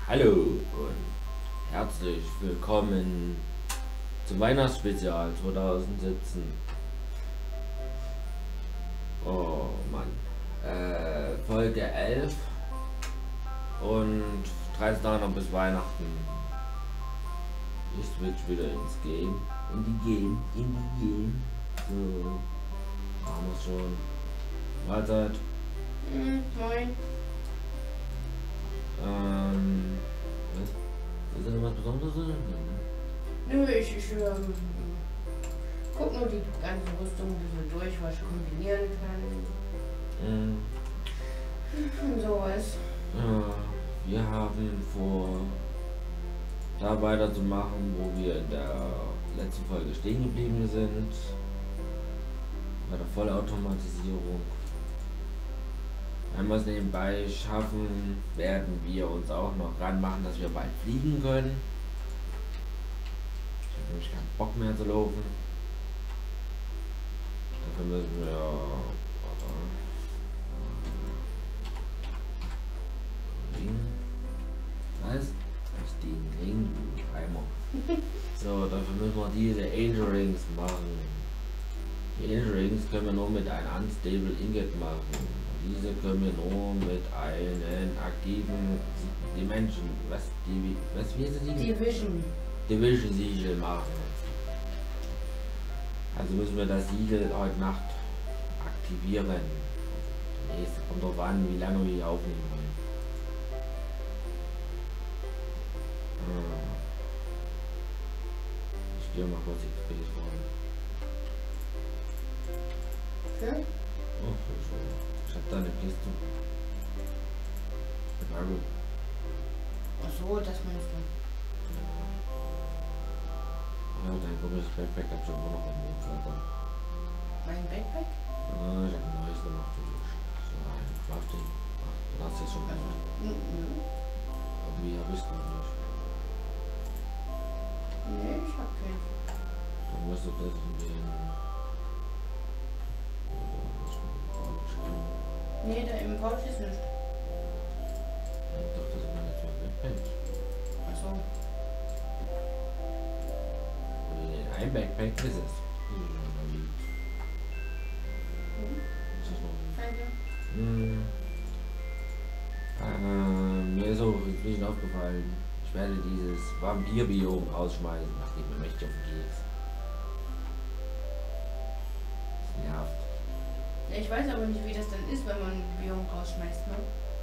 Hallo und herzlich willkommen zum Weihnachtsspezial 2017. Oh Mann. Folge 11 und 13 Tage noch bis Weihnachten. Ich switch wieder ins Game. In die Game. So. Haben wir schon. Mahlzeit. Moin. Was? Ist da noch was Besonderes? Nö, ich guck nur die ganze Rüstung ein bisschen durch, was ich kombinieren kann. Und sowas. Wir haben vor, da weiterzumachen, wo wir in der letzten Folge stehen geblieben sind. Bei der Vollautomatisierung. Wenn wir es nebenbei schaffen, werden wir uns auch noch ranmachen, dass wir bald fliegen können. Ich habe nämlich keinen Bock mehr zu laufen. Dafür müssen wir... Was? Nicht den Ring, du Eimer. So, dafür müssen wir diese Angel Rings machen. Die Angel Rings können wir nur mit einem Unstable Ingot machen. Diese können wir nur mit einem aktiven Dimension, wie ist es? Division Siegel machen. Also müssen wir das Siegel heute Nacht aktivieren. Nächste kommt drauf an, wie lange wir hier aufnehmen wollen. Ich gehe mal kurz XP fragen. Okay. Oh, ich hab da eine Kiste. Gut. Achso, das meinst du. Ja, dein komisches Backpack hab ich immer noch am Weg weiter. Mein Backpack? Ah, ich hab ein neues gemacht. So ein Crafting. Du hast jetzt schon gemacht. Irgendwie hab ich's noch nicht. Nee, ich hab keinen. Dann musst du das in den... Nee, da im Pouch ist nichts. Ich dachte, das waren jetzt zwei Backpacks. Achso. Ein Backpack ist es. Ist das noch? Mir ist auch inzwischen aufgefallen, ich werde dieses Vampir-Biom rausschmeißen. Das geht mir mächtig auf den Keks. Das nervt. Ja, ich weiß aber nicht, wie das dann ist, wenn man ein Biom rausschmeißt, ne?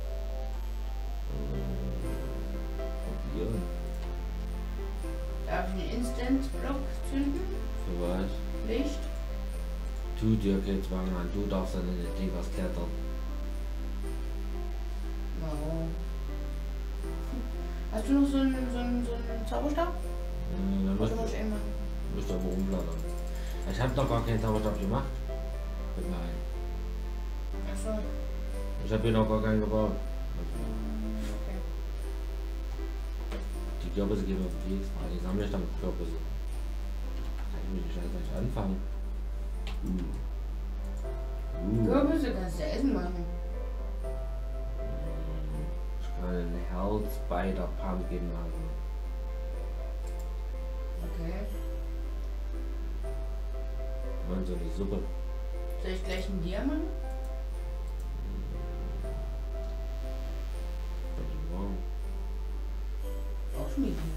Probieren. Darf ich einen Instant-Block zünden? Für was? Licht? Tu dir keinen Zwang an, du darfst dann in den Ding was klettern. Warum? Hast du noch so einen Zauberstab? Dann Oder muss ich immer? musst du aber rumblättern. Ich habe noch gar keinen Zauberstab gemacht. Nein. Achso. Ich habe hier noch gar keinen gebaut. Okay. Die Kürbisse gehen auf den Keks, weil ich sammle ich damit Kürbisse. Kann ich mir die Scheiße nicht anfangen. Kürbisse kannst du essen machen. Ich kann einen Health Spider Pumpkin machen. Okay. Und so eine Suppe. Soll ich gleich einen Dia machen? Auch schmieden.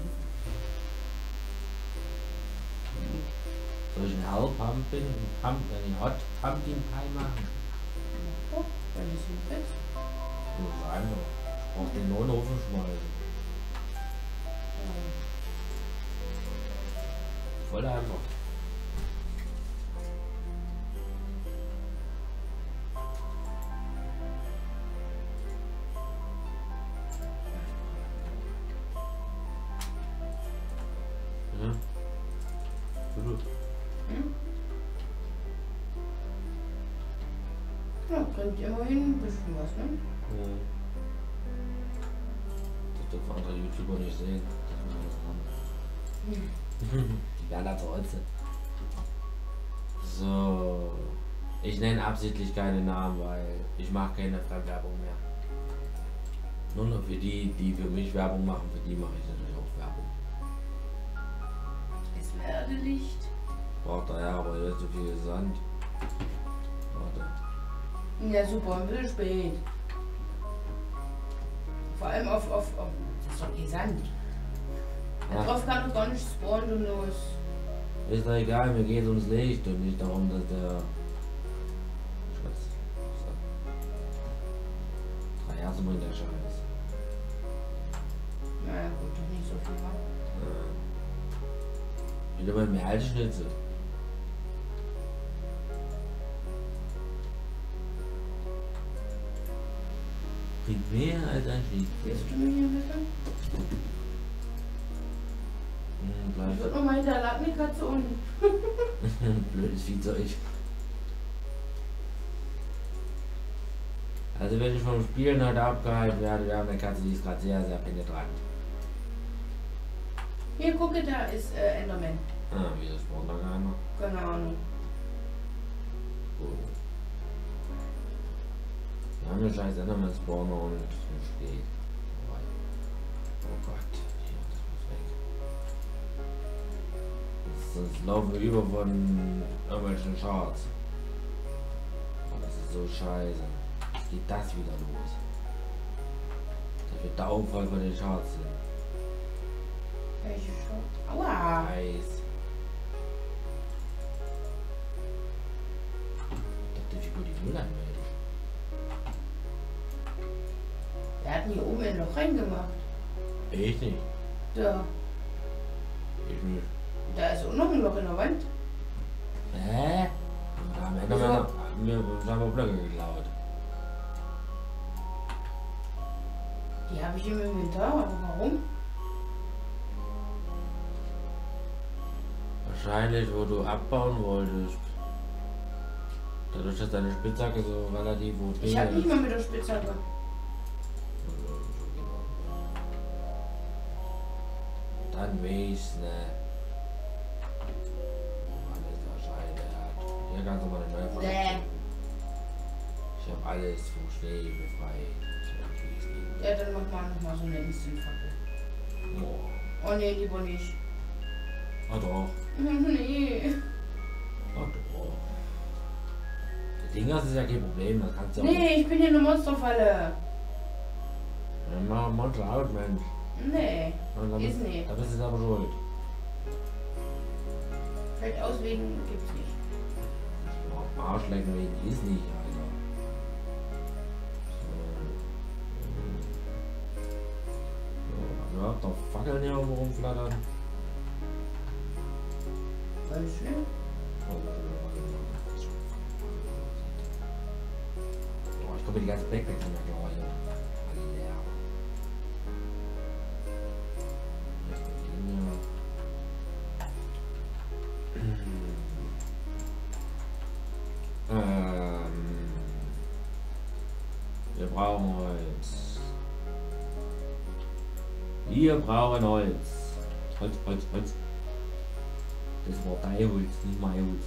Soll ich einen Hot Pumpkin Pie machen? Oh, wenn es hinfällt. Das ist einfach. Ich brauch den nur in den Ofen schmeißen. Voll einfach. Ja. Gut. Ja, bringt immerhin ein bisschen was, ne? Ja. Das dürfen andere YouTuber nicht sehen. Das wir alles haben. Die werden da trotzdem. So. Ich nenne absichtlich keine Namen, weil ich mache keine Fremdwerbung mehr. Nur noch für die, die für mich Werbung machen, für die mache ich natürlich auch Werbung. Es werde Licht. Braucht er ja, aber hier ist so viel Sand. Warte. Ja super, ein bisschen spät. Vor allem auf das ist doch eh Sand. Ja. Darauf kann doch gar nicht spawnen und los. Ist doch egal, mir geht es ums Licht und nicht darum, dass der... Schatz. 3 Herzen bringt der Scheiß. Naja gut, doch nicht so viel machen. Wieder mal mehr alte Schnitzel. Bringt mehr als ein Schnitzel. Willst du mich hier bitte? Ich Bleib. würde nochmal hinter lag eine Katze unten. Blödes Viehzeug. Also wenn ich vom Spielen heute abgehalten werde, wir haben eine Katze, die ist gerade sehr, sehr penetrant. Hier, gucke, da ist Enderman. Ah, wieso spawnt da keiner? Keine Ahnung. Gut. Wir haben einen scheiß Enderman-Spawner und es steht. Oh Gott, hier, das muss weg. Sonst laufen wir über von irgendwelchen Charts. Oh, das ist so scheiße. Jetzt geht das wieder los. Das wird der Auffall von den Charts sind. Welche Shot? Aua! Eis. Ich dachte, wie gut die Null anmeldet. Der hat mir oben ein Loch reingemacht. Ich nicht. Da. Ich nicht. Da ist auch noch ein Loch in der Wand. Hä? Und da haben Endermänner mir Blöcke geklaut. Die habe ich im Inventar, aber warum? Wahrscheinlich, wo du abbauen wolltest. Dadurch, dass deine Spitzhacke so relativ gut Ich habe nicht mal mit der Spitzhacke. Dann weiß, ne? Alles wahrscheinlich. Hier kannst du mal eine neue Folge. Nee. Ich habe alles vom Schnee befreit. Ja, dann mach mal nochmal so eine Instant-Fackel. Oh. Oh nee, lieber nicht. Ah doch. Nee. Ah doch. Das Ding ist ja kein Problem, das kannst du auch. Nee, ich bin hier eine Monsterfalle. Dann mach Monster out, Mensch. Nee, Und dann ist nicht. Da bist du aber schuld. Fällt aus wegen gibt's nicht. Oh, Arschlecken wegen ist nicht, Alter. So. Ja, da Fackeln hier irgendwo rumflattern. Ganz schön. Oh, ich komme die ganze Backpack von der Klaue hier. Alle leer. Wir brauchen Holz. Wir brauchen Holz. Holz, Holz, Holz. Das war dein Holz, nicht mein Holz.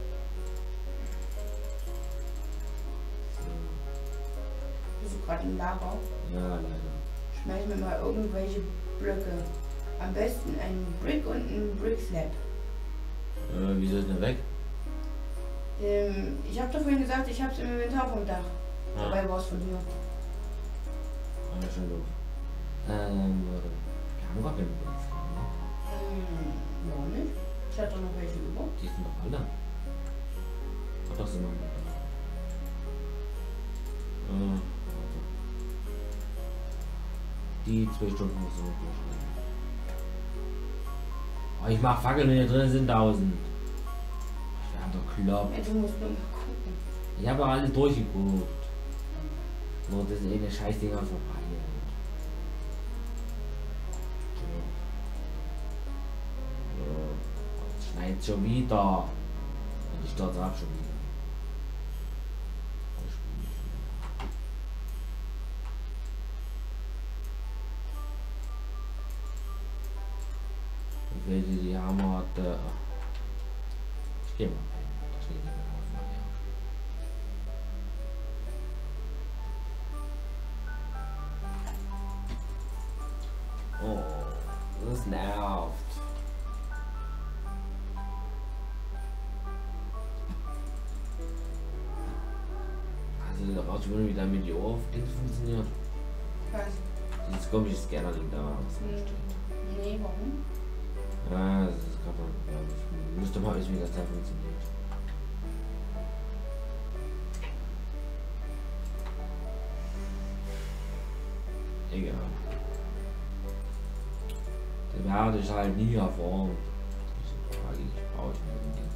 Bist du gerade im Lager? Ja, leider. Schmeiß mir mal irgendwelche Blöcke. Am besten einen Brick und einen Brick Slab. Wieso ist der weg? Ich habe doch vorhin gesagt, ich habe es im Inventar vom Dach. Ah, Dabei war es von hier. ja, schon doof. Wir haben gar keine Holz. Warum nicht? Ich hatte doch noch welche über. Die sind doch alle. Ach, das sind meine da. Warte. Die 2 Stunden musst du noch durchschreiben. Oh, ich mach Fackeln, wenn hier drin sind 1000. Ich werde doch klopp. Ja, du musst nur mal gucken. Ich habe alle durchgeguckt. Nur das ist eh eine Scheißdinger vorbei. Jetzt schneit schon wieder. Und ich starte ab schon wieder. Und welche die Hammer hat. Ich gehe mal rein. Da steht nicht mehr was nachher. Das nervt. Also da brauchst du wieder mit die Ohr-Dings funktioniert. Was? Dieses komische Scanner-Ding da, was da steht. Nee, warum? Ja, das ist gerade mal, glaube ich. Müsste mal wissen, wie das da funktioniert. Egal. Der Wert ist halt nie erformt. Diese Frage, ich brauche ich mir unbedingt.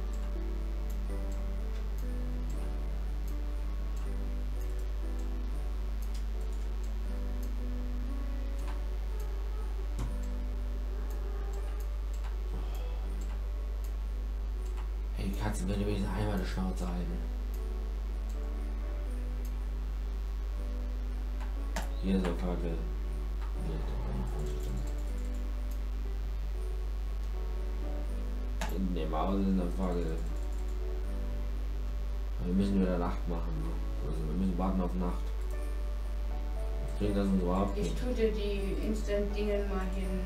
Hey, die Katzen können wenigstens einmal eine Schnauze halten. Hier ist eine Fackel. Nee, da war noch vorstellen. In dem Haus ist eine Fackel. Wir müssen wieder Nacht machen. Ne? Also wir müssen warten auf Nacht. Das bringt das uns überhaupt Ich nicht. tue dir die Instant-Dingen mal hin.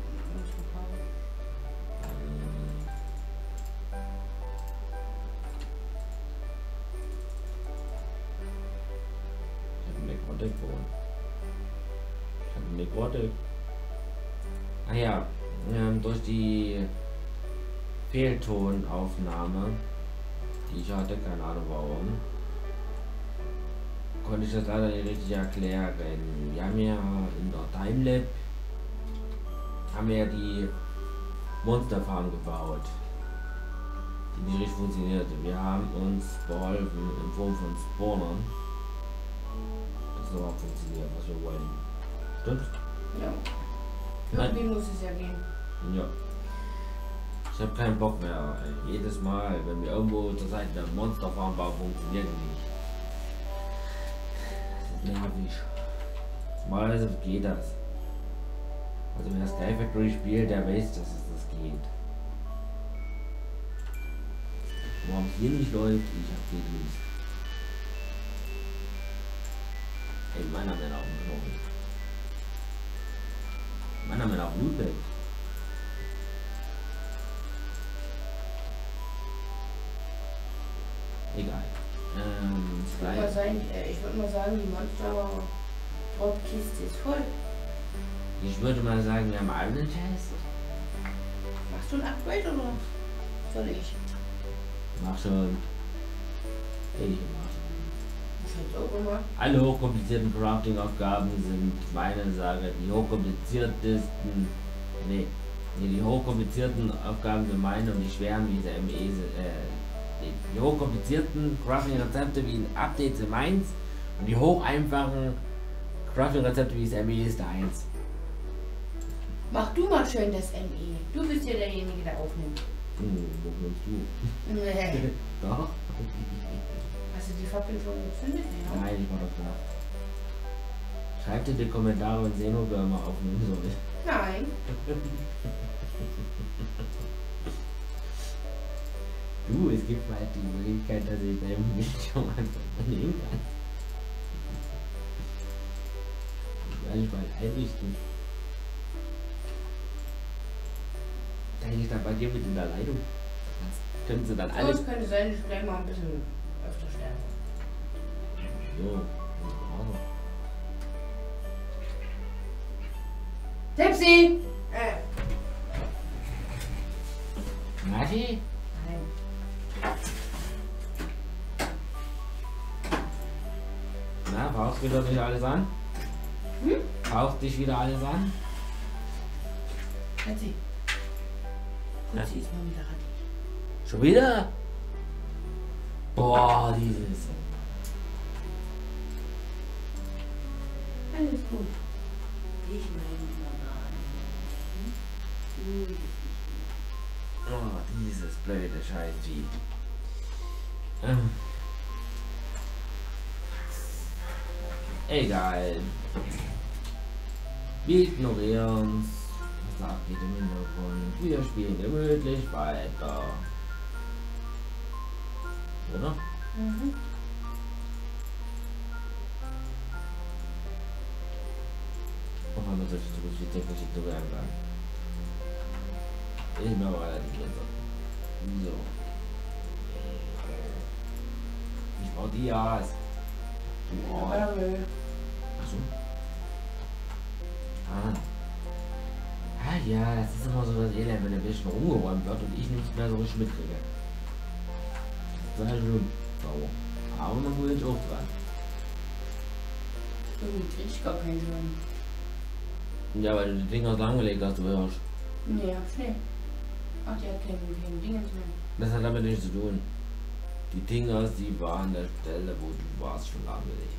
Nekrotik. Ah ja, durch die Fehltonaufnahme, die ich hatte, keine Ahnung warum, konnte ich das leider nicht richtig erklären. Wir haben ja in der Timelab die Monsterfarm gebaut, die nicht richtig funktionierte. Wir haben uns beholfen in Form von Spawnern, das überhaupt funktioniert, was wir wollen. Stimmt's? Ja. Irgendwie muss es ja gehen. Ja. Ich habe keinen Bock mehr. Ey. Jedes Mal, wenn wir irgendwo zur Seite der Monsterfarm bauen, funktioniert nicht. Das ist nervig. Normalerweise geht das. Also wer das Sky Factory spielt, der weiß, dass es das geht. Warum es hier nicht läuft, ich hab die gewusst. Ey, meiner Männer auf dem Knochen. Meiner Männer auf Blut weg. Egal. Ich würde mal sagen, die Monster-Drop-Kiste ist voll. Ich würde mal sagen, wir haben einen Test. Machst du ein Upgrade oder soll ich? Mach schon. Ich mach schon. Ich hätte auch immer. Alle hochkomplizierten Crafting-Aufgaben sind meine Sache. Die hochkompliziertesten. Die hochkomplizierten Aufgaben sind meine und die schweren wie diese ME sind. Die hochkomplizierten Crafting-Rezepte wie ein Update sind meins und die hoch einfachen Crafting-Rezepte wie das ME ist deins. Mach du mal schön das ME. Du bist ja derjenige, der aufnimmt. Wo nimmst du? Nee. Doch? Hast du die Fackel schon gezündet? Ja. Nein, ich war doch klar. Schreibt in die Kommentare, wenn Xenogirl aufnehmen soll. Nein. Du, es gibt halt die Möglichkeit, dass ich beim Video einfach nehmen kann. Das werde ich mal einrichten. Kann ich dann bei dir mit in der Leitung? Das können sie dann So, alles. es könnte sein, dass ich gleich mal ein bisschen öfter sterbe. So, Tepsi! Mati? Nein. Na, brauchst du wieder nicht alles an? Hm? Brauchst dich wieder alles an? Tepsi. Putzi ist mal wieder rattig. Schon wieder? Boah, dieses. Alles gut. Ich meine immer Oh, dieses blöde Scheißvieh. Egal. Wir ignorieren es. Was abgeht im Hintergrund. Wir spielen gemütlich weiter. Oder? Mhm. Auf einmal solche technische Duelle anfangen. Ich bin aber relativ besser. So. Ich brauche die Jas. Du Arsch. Achso. Ah ja, das ist immer so das Elend, wenn der bisschen rumgeräumt wird und ich nicht mehr so richtig mitkriege. Das ist halt schlimm. Sauer. Aber man muss jetzt auch dran. Irgendwie krieg ich gar keinen Sinn. Ja, weil du die Dinger langgelegt hast, du hörst. Nee, hab's nicht. Ach, die hat kein Dingens mehr. Das hat damit nichts zu tun. Die Dinger, die waren an der Stelle, wo du warst, schon lahmgelegt.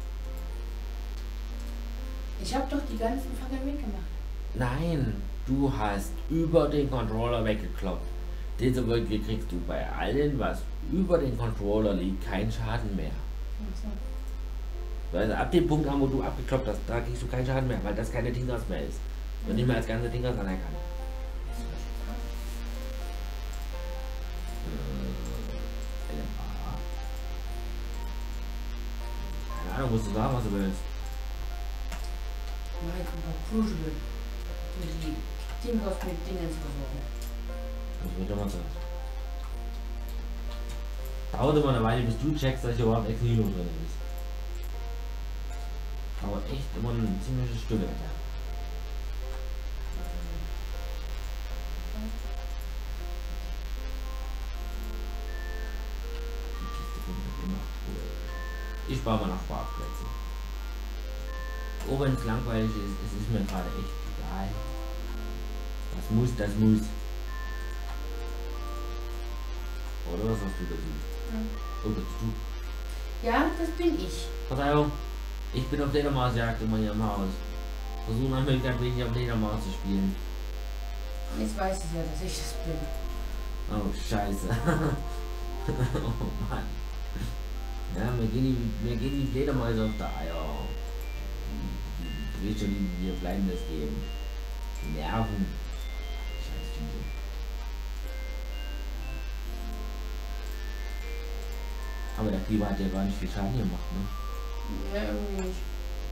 Ich hab doch die ganzen Fackeln weggemacht. Nein, du hast über den Controller weggekloppt. Den sogar kriegst du bei allen, was über den Controller liegt, keinen Schaden mehr. Ach so. Weil ab dem Punkt an, wo du abgekloppt hast, da kriegst du keinen Schaden mehr, weil das keine Dingers mehr ist. Und nicht mehr als ganze Dingers anerkannt. Keine Ahnung, musst du sagen, was du willst. Nein, kommt doch Crucible. Die Dingos mit Dingens versorgen. Das wird immer so. Dauert immer eine Weile, bis du checkst, dass hier überhaupt Ex Nihilo drin ist. Aber echt immer ein ziemliches Stück. Ja. Die Kiste kommt halt immer cool. Ich spare mal nach Sparplätzen. Auch wenn es langweilig ist, es ist mir gerade echt egal. Das muss, das muss. Oder was hast du dazu? Oh, das bist du. Ja, das bin ich. Verzeihung, ich bin auf Fledermausjagd immer hier im Haus. Versuchen wir Möglichkeit wenig auf Fledermaus zu spielen. Jetzt weiß ich ja, dass ich das bin. Oh, scheiße. Oh Mann. Ja, mir gehen die Fledermäuse auf der Eier. Ich will schon, die bleiben das geben. Die Nerven. Scheiß Tüte. Aber der Kleber hat ja gar nicht viel Schaden gemacht, ne? Ja, irgendwie nicht.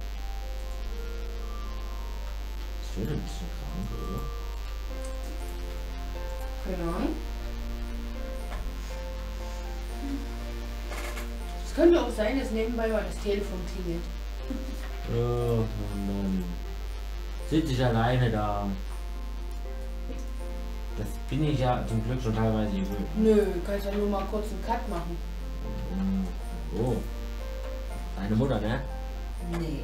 Ist schon ein bisschen krank, oder? Keine Ahnung. Es könnte auch sein, dass nebenbei mal das Telefon klingelt. Oh Mann. Sitze ich alleine da. Das bin ich ja zum Glück schon teilweise gewöhnt. Nö, du kannst ja nur mal kurz einen Cut machen. Oh. Deine Mutter, ne? Nee.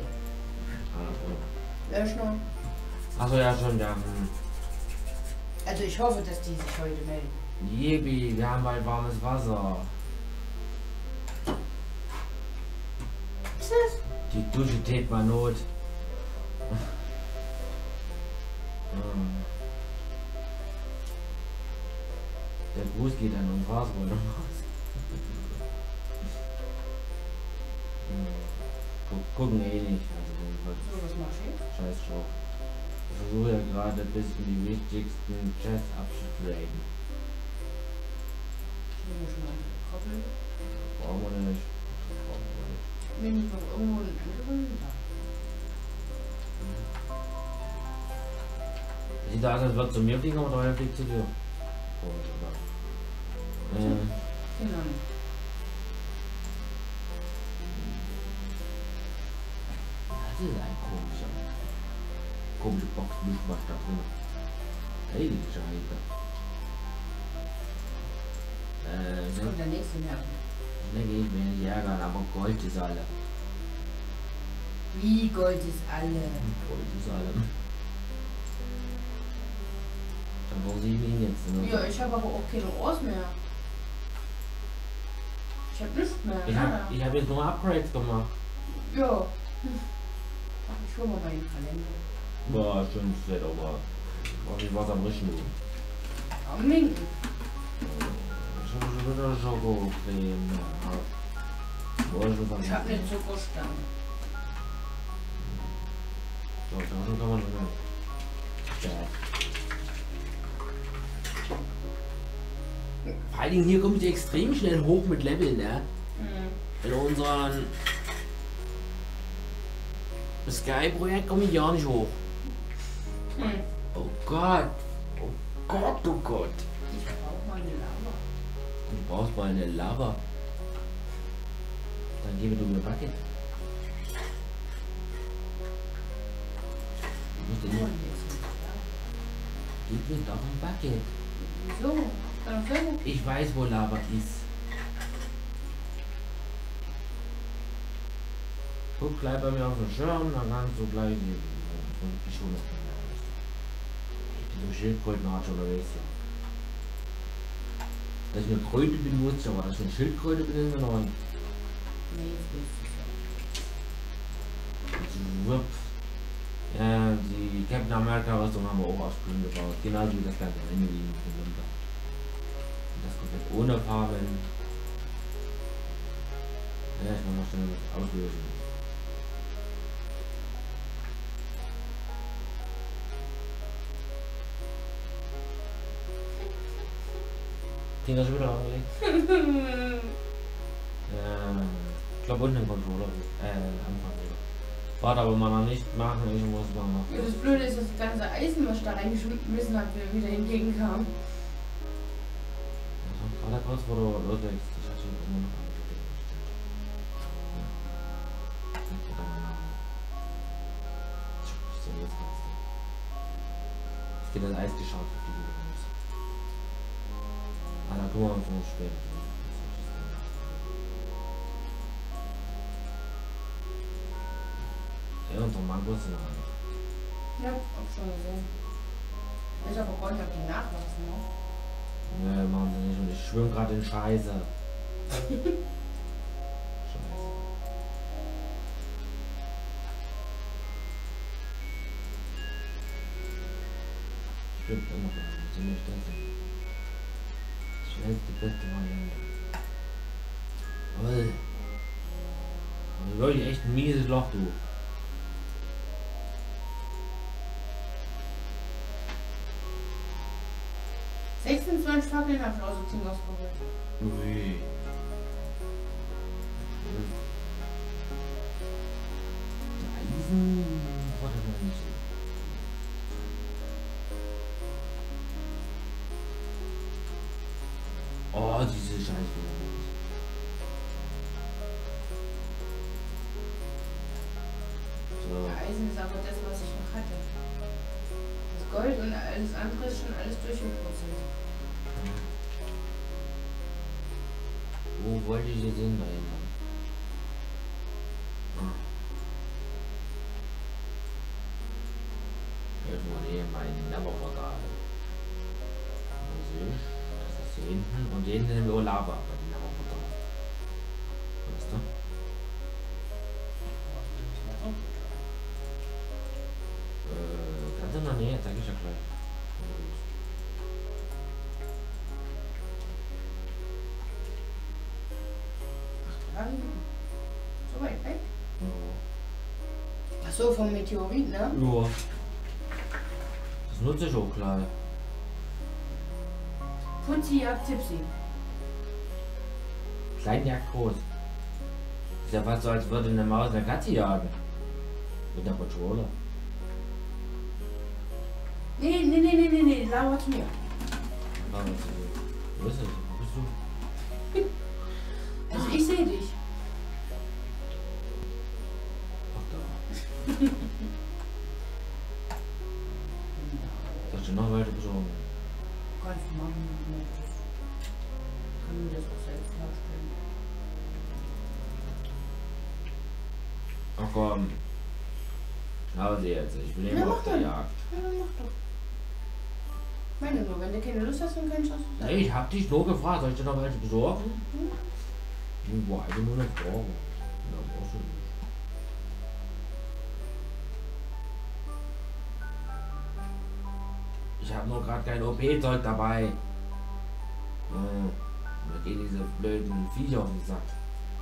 Lösch noch. Achso, ja schon, ja. Also ich hoffe, dass die sich heute melden. Jebi, wir haben bald warmes Wasser. Was ist das? Die Dusche tät mal Not. Der Gruß geht an uns raus, oder was? Gucken eh nicht. Also, So, was machst du jetzt? scheiß drauf. Ich versuche ja gerade bis in die wichtigsten Chests abzutraden. Ich nehme schon mal eine Koppel. Brauchen wir nicht. Brauchen wir nicht. Wenn ich noch irgendwo einen anderen da. Sieht aus, als wird zu mir fliegen, aber der fliegt zu dir. Genau. Das ist ein komische Box, was da drin. Hey, Scheiße. Jetzt kommt der nächste Nerv. Ne, geht mir nicht ärgern, aber Gold ist alle. Wie Gold ist alle. Gold ist alle. Dann brauche ich ihn jetzt. Ne? Ja, ich habe aber auch keine Ohrs mehr. Ich habe nichts mehr. Ich hab jetzt nur Upgrades gemacht. Ja. Ach, ich hole mal meinen Kalender. Boah, schön fett, aber auch nicht was am Rischen. Am Minken. Ich habe schon wieder Schokocreme. Ich habe eine Zuckerstange. So, davon kann man nicht mehr. Ja. Vor allen Dingen hier kommt sie extrem schnell hoch mit Level, ne? In unseren Sky-Projekt komme ich ja nicht hoch. Oh Gott. Oh Gott, oh Gott. Ich brauche mal eine Lava. Du brauchst mal eine Lava. Dann gebe du mir Bucket. Du musst Oh, dir hier nicht. ist nicht da. Gib mir doch ein Bucket. Wieso? Dann so. Ich weiß, wo Lava ist. Guck gleich bei mir auf dem Schirm, dann kannst du gleich die Schule machen. Die Schildkrötenart unterwegs. Dass ich eine Kröte bin, wusste ich, aber dass ich eine Schildkröte bin, ist noch nicht. Nee, das wusste ich Wupp. Ja, die Captain America Rüstung haben wir auch aus Grün gebaut. Genauso wie das ganze Ende liegen runter. Das komplett ohne Farben. Ja, ich kann noch schnell was auslösen. Ging das wieder angelegt? Ich glaube unten im Controller. Anfang wieder. Warte, aber mal noch nicht machen, ich muss mal noch. Ja, das Blöde ist, dass das ganze Eisen, was ich da reingeschmissen habe, mir wieder entgegenkam. Also, gerade kurz vor du loslegst. Ich hatte schon immer noch eine Idee. So, jetzt kannst du. Es geht das Eis geschaut, auf die Video muss. Ah, da gucken wir uns noch später. Ja, unsere Mangos sind noch nicht. Ja, hab schon gesehen. Ist aber gar nicht, ob die nachwachsen noch. Ne, machen sie nicht und ich schwimme gerade in Scheiße. Scheiße. Stimmt, immer noch. Ziemlich das. Schnellste, beste Variante. Ui. Also wirklich echt ein mieses Loch, du. Fackeln habe ich ausgezogen ausprobiert. Ui. Eisen wurde noch nicht. Oh, diese Scheiße. So. Eisen ist aber das, was ich noch hatte. Das Gold und alles andere ist schon alles durchgepurzelt. Wo wollte ich jetzt hin dahinter? Irgendwo hier mein Lava-Portal. Das ist hier hinten und hier hinten sind wir Lava bei dem Lava-Portal. Weißt du? Ganz in der Nähe, zeig ich ja gleich. So weit weg? Ja. Ach so, vom Meteorit, ne? Ja. Das nutze ich auch klar. Putzi jagt Tipsy. Klein jagt groß. Ist ja fast so, als würde eine Maus eine Katze jagen. Mit der Controller. Nee, lauer zu mir. Wo ist es? Wo bist du? Also ich sehe dich. Ach da. Hast du noch welche besorgen? Kannst du machen, wenn du möchtest. Kann mir das auch selbst darstellen. Ach komm. Schnauze jetzt. Ich will immer auf der Jagd. Ja, dann mach doch. Meine nur, wenn du keine Lust hast, dann kannst du das Nee, ich hab dich nur gefragt. Soll ich dir noch welche besorgen? Boah, also nur eine Frage. Ja, das ist auch schön. Ich habe nur gerade kein OP-Zeug dabei. Da gehen diese blöden Viecher auf den Sack.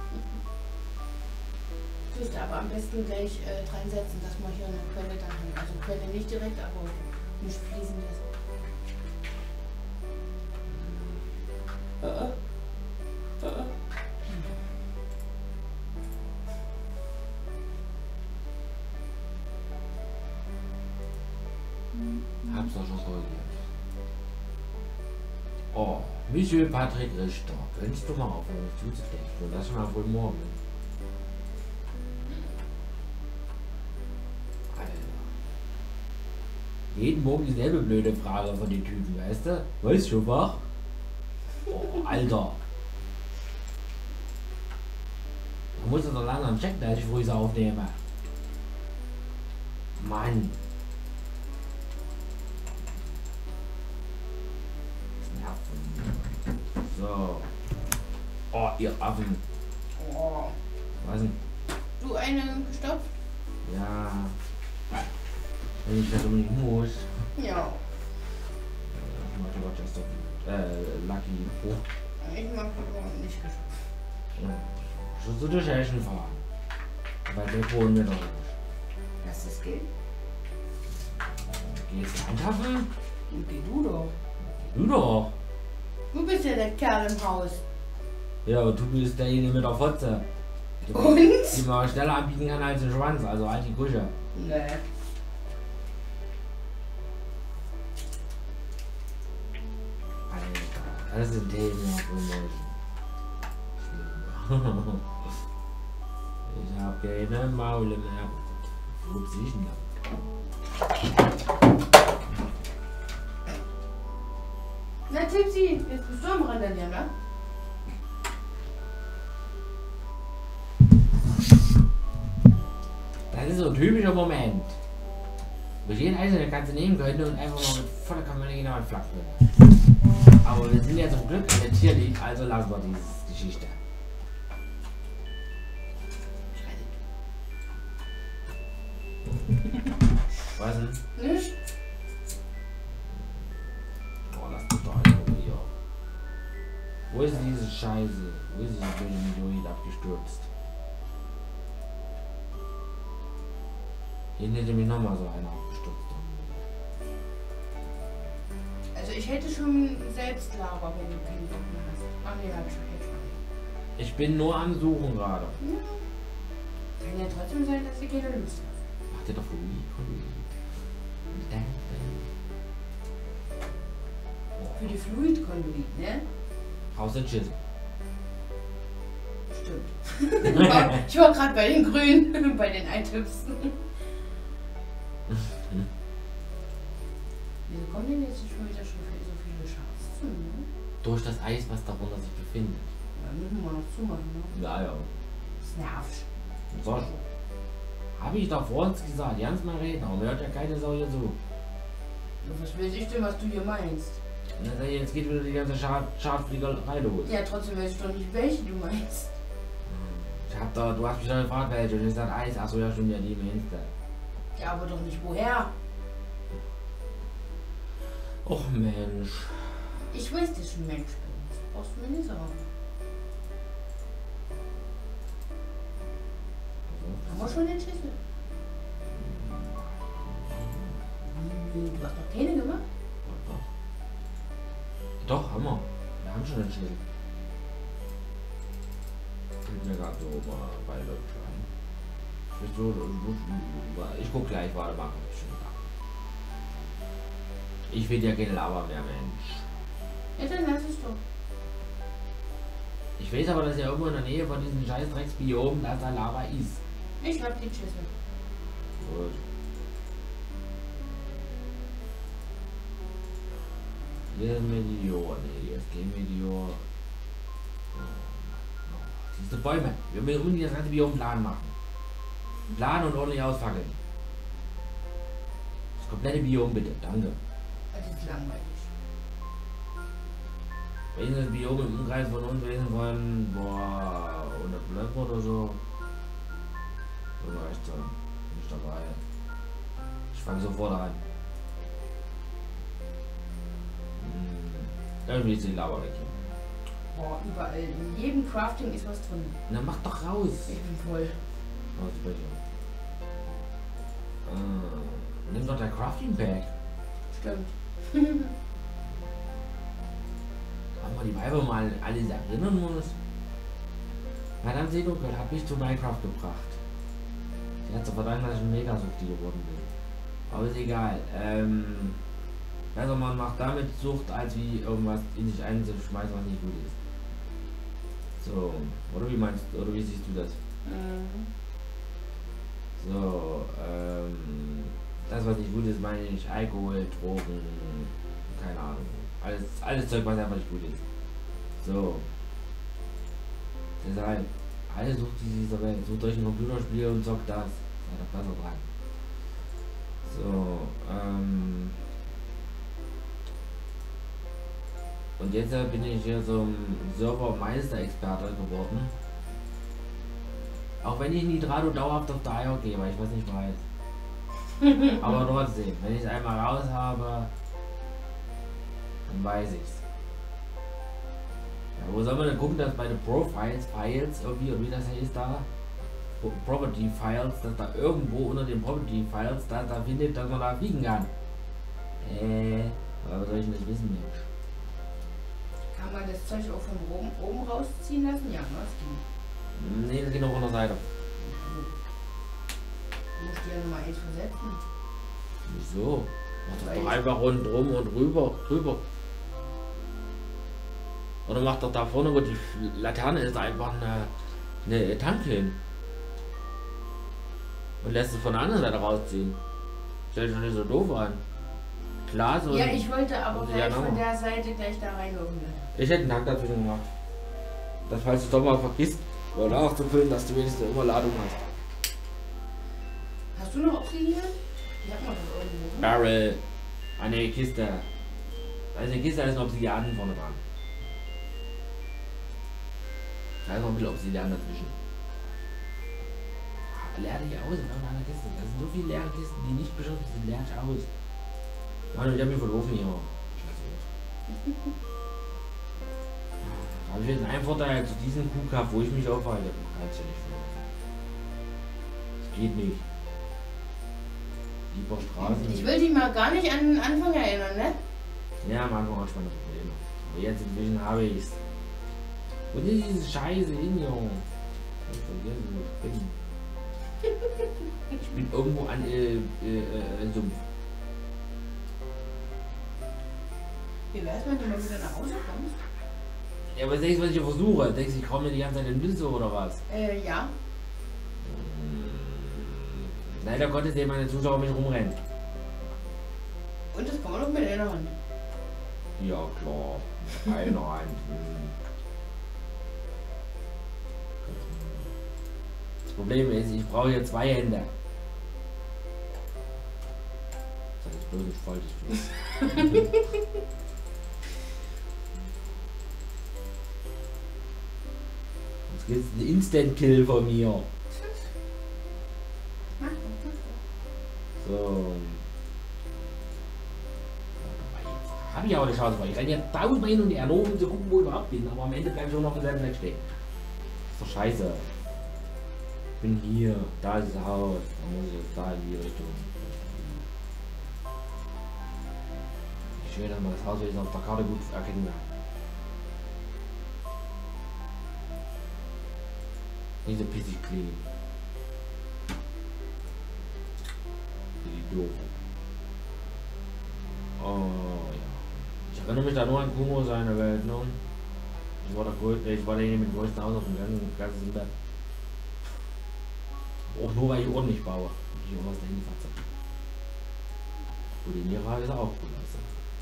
Du musst aber am besten gleich dran setzen, dass man hier eine Quelle da haben. Also Quelle nicht direkt, aber nicht fließen lassen. Hab's doch schon korrigiert. Oh, Monsieur Patrick Richter, könntest du mal aufhören, mich zuzudenken? Und das schon mal wohl morgen. Alter. Jeden Morgen dieselbe blöde Frage von den Typen, weißt du? Weißt du schon wach? Oh, Alter. Da muss er doch langsam checken, dass ich Grüße aufnehme. Mann. So. Oh, ihr Affen. Oh. Was denn? Du eine gestopft? Ja. Wenn ich das unbedingt muss. Ja. Ich mag die Rochester. Lucky hoch. Ich mag die nicht gestopft. Ja. Schon so durch Eschen fahren. Weil der wohnen wir doch nicht. Dass das geht? Gehst du einkaufen? Und geh du doch. Du doch. Du bist ja der Kerl im Haus. Ja, aber du bist derjenige mit der Fotze. Und? Die man schneller anbieten kann als den Schwanz, also halt die Kusche. Nee. Alter, das sind Themen auf Ich hab keine Maule mehr. Wo bin ich denn da? Na Tipsy, jetzt bist du am Randalieren, ne? Das ist so ein typischer Moment. Wo ich jeden einzelnen Katze nehmen könnte und einfach mal mit voller Kamera genau ein Flach würde. Aber wir sind ja zum Glück in der Tierliga, also lassen wir diese Geschichte. Was denn? Nicht? Oh, lass mich doch einfach hier. Wo ist diese Scheiße? Wo ist dieser blöde Meteorit abgestürzt? Hier hätte mich nochmal so einer abgestürzt. Also ich hätte schon selbst Laber, wenn du keinen Bock mehr hast. Ach nee, hab ich schon. Ich bin nur am Suchen gerade. Ja. Kann ja trotzdem sein, dass ihr keine Lust habt. Macht ihr doch Fluid. Für die Fluidkonduit, ne? Raus den Schiss. Stimmt. Ich war gerade bei den Grünen, bei den Eintipps. Wieso kommen denn jetzt schon wieder so viele Scharfs zu, ne? Durch das Eis, was darunter sich befindet. Ja, müssen wir noch zumachen, ne? Ja, ja. Das nervt. So schon. Habe ich doch vor uns gesagt, ganz mal reden, aber mir hört ja keine Sau hier zu. Ja, was weiß ich denn, was du hier meinst? Na, jetzt geht wieder die ganze Schadfliegerei los. Ja, trotzdem weiß ich doch nicht, welche du meinst. Du hast mich doch gefragt, welche, und ich sag Eis, achso, ja, schon, ja, die Minste. Ja, aber doch nicht woher. Och Mensch. Ich weiß, dass ich ein Mensch bin. Das brauchst du mir nicht sagen. Haben wir schon den Schüssel? Du hast doch keine gemacht? Doch, haben wir. Wir haben schon den Schlüssel. Ich mir gerade so mal bei Leuten ein. Ich guck gleich, warte mal. Ich will ja keine Lava mehr, Mensch. Ja, dann lass es doch. Ich weiß aber, dass ja irgendwo in der Nähe von diesen scheiß Drecksbiomen, dass da Lava ist. Ich hab die Schüssel. Gut. Hier ist ein Meteor. Ne, hier ist kein Meteor. Diese Bäume. Wir müssen unbedingt das ganze Biom Plan machen. Planen und ordentlich ausfackeln. Das komplette Biom bitte. Danke. Das ist langweilig. Wenn das Biom im Umkreis von uns gewesen von 100 Blöcke oder so. So reicht es. Bin ich dabei. Ich fange sofort an. Dann will ich die Lava weg. Boah, überall. In jedem Crafting ist was drin. Na mach doch raus. Ich bin voll. Nimm doch dein Crafting Pack. Stimmt. Haben wir die Weiber mal alles erinnern muss. Madame Seedokel hat mich zu Minecraft gebracht. Sie hat zu verdanken, dass ich ein Mega-Suchti geworden bin. Aber ist egal. Besser man macht damit Sucht, als wie irgendwas in sich einzuschmeißen, was nicht gut ist. So, oder wie meinst du, oder wie siehst du das? So, das was nicht gut ist, meine ich Alkohol, Drogen, keine Ahnung. Alles Zeug, was einfach nicht gut ist. So. Deshalb, alle sucht dieser Welt, sucht euch ein Computerspiel und zockt das. Seid ihr besser dran. So, und jetzt bin ich hier so ein Server-Meister-Experte geworden. Auch wenn ich Nitrado dauerhaft auf der Eier gehe, weil ich was nicht weiß. Aber trotzdem, wenn ich es einmal raus habe, dann weiß ich's. Ja, wo soll man denn gucken, dass bei den Files irgendwie, oder wie das heißt da, Property Files, dass da irgendwo unter den Property Files da findet, dass man da fliegen kann. Aber soll ich nicht wissen, Mensch? Kann man das Zeug auch von oben rausziehen lassen? Ja, das ging. Nee, das geht noch von der Seite. Du musst die ja nochmal eins versetzen. Wieso? Mach das doch einfach rundrum und rüber. Oder macht doch da vorne, wo die Laterne ist, einfach eine Tanke hin. Und lässt es von der anderen Seite rausziehen. Stell dich doch nicht so doof an. Klar, so. Ja, ich wollte aber gleich von der Seite gleich da reinlaufen. Ich hätte einen Tank dazwischen gemacht. Das, falls du doch mal vergisst, oder nachzufüllen, dass du wenigstens immer Ladung hast. Hast du noch Obsidian? Die hat man doch irgendwo. Ne? Barrel. Eine Kiste. Da ist eine Kiste, da ist ein Obsidian vorne dran. Da ist noch ein bisschen Obsidian dazwischen. Leer dich aus in einer Kiste. Das sind so viele leere Kisten, die nicht beschriftet sind. Leer dich aus. Mann, ich hab mich verlaufen hier. Habe ich jetzt einen Vorteil zu diesem Kuhkampf, wo ich mich aufhalte? Kannst du nicht verlaufen. Das geht nicht. Lieber Straßen. Ich will dich mal gar nicht an den Anfang erinnern, ne? Ja, am Anfang hatte ich meine Probleme. Aber jetzt inzwischen habe ich's. Und diese Scheiße hin, Junge. Ich vergesse, wo ich bin. Ich bin irgendwo an Sumpf. Wie wär's, wenn du mal wieder nach Hause kommst? Ja, aber denkst du, was ich hier versuche? Denkst du, ich komme mir die ganze Zeit in Nüsse oder was? Ja. Leider Gottes sehen meine Zuschauer mich rumrennen. Und das kann man doch mit einer Hand. Ja, klar. Eine Hand. Das Problem ist, ich brauche hier 2 Hände. Das ist bloß nicht falsch. Jetzt gibt es einen Instant-Kill von mir. So. Habe ich auch eine Chance, weil ich renne ja 1000 Mal hin und her, nur um zu gucken, wo ich überhaupt bin. Aber am Ende bleibe ich auch noch im selben Fleck stehen. Das ist doch scheiße. Ich bin hier, da ist das Haus, dann muss ich jetzt da in die Richtung. Ich schön, dass man das Haus jetzt auf der Karte gut erkennen kann. Nicht so pissig clean. Die doof. Oh ja. Ich erinnere mich da nur an Kumo seine Welt, ne? Ich war derjenige mit dem größten Haus auf dem ganzen Bett. Auch nur weil ich ordentlich baue. Und ich auch was dahin fatze. Und die Nira ist auch gut aus.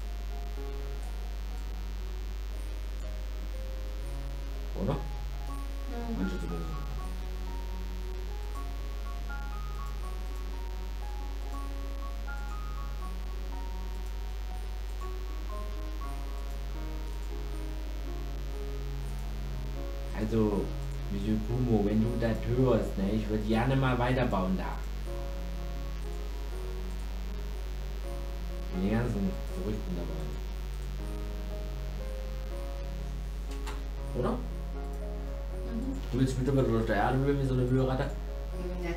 Oder? Ja. Manche zumindest. Also, Monsieur Kumo, wenn du das hörst, ne, ich würde gerne mal weiterbauen da. Die ganzen Verrückten dabei. Oder? Du willst bitte wieder durch der Erde wie so eine Müllratte? Ne.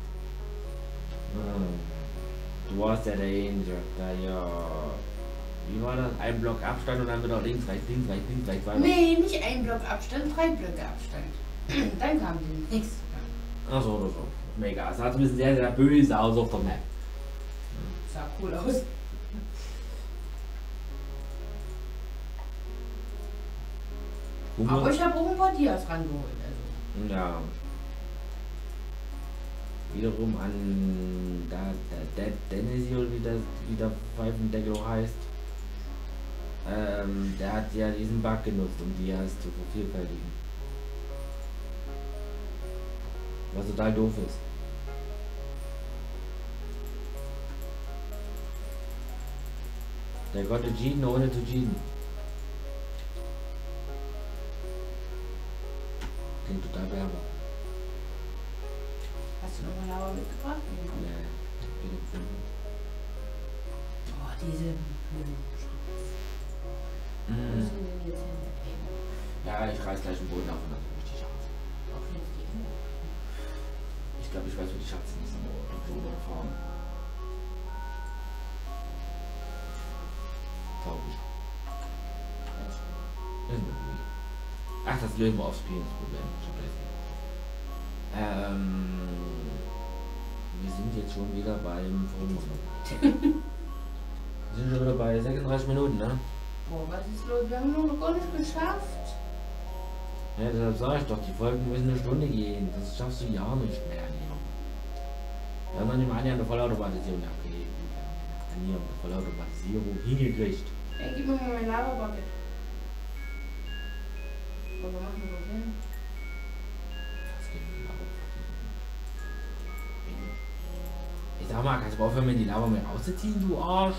Du warst ja der Angel, da ja. Wie war das? Ein Block Abstand und dann wieder links, rechts, weiter. Nee, nicht ein Block Abstand, 3 Blöcke Abstand. Dann kam die nichts. Achso, oder so. Mega. Es sah zumindest sehr, sehr böse aus auf der Map. Sah cool aus. Aber ich habe auch ein paar Dias rangeholt. Also. Ja. Wiederum an der Dennis, wie der Pfeifendeckel heißt. Der hat ja diesen Bug genutzt, um Dias zu vervielfältigen. Was total doof ist. Der konnte cheaten, ohne zu cheaten. Klingt total werber. Hast du noch mal Lava mitgebracht? Nee. Oh, diese Wo sind denn jetzt hin? Ja, ich reiß gleich den Boden auf und dann hol ich die Schatz. Auf jetzt die Ende. Ich glaube, ich weiß, wo die Schatz ist. Oder Farm. Glaube ich. Irgendwie. Ach, das ist irgendwo aufs Spielen das Problem. Wir sind jetzt schon wieder beim Wir sind schon wieder bei 36 Minuten, ne? Boah, was ist los? Wir haben noch gar nicht geschafft. Ja, deshalb sage ich doch, die Folgen müssen eine Stunde gehen. Das schaffst du ja nicht mehr. Wir haben noch nicht mal eine Vollautomatisierung. Ja, okay, gut. Ja, eine Vollautomatisierung hingekriegt. Ey, gib mir mal mein Lava-Bucket. Was machen wir denn? Das geht mit Lava. Ich sag mal, kannst du aufhören, mir die Lava mehr rauszuziehen, du Arsch?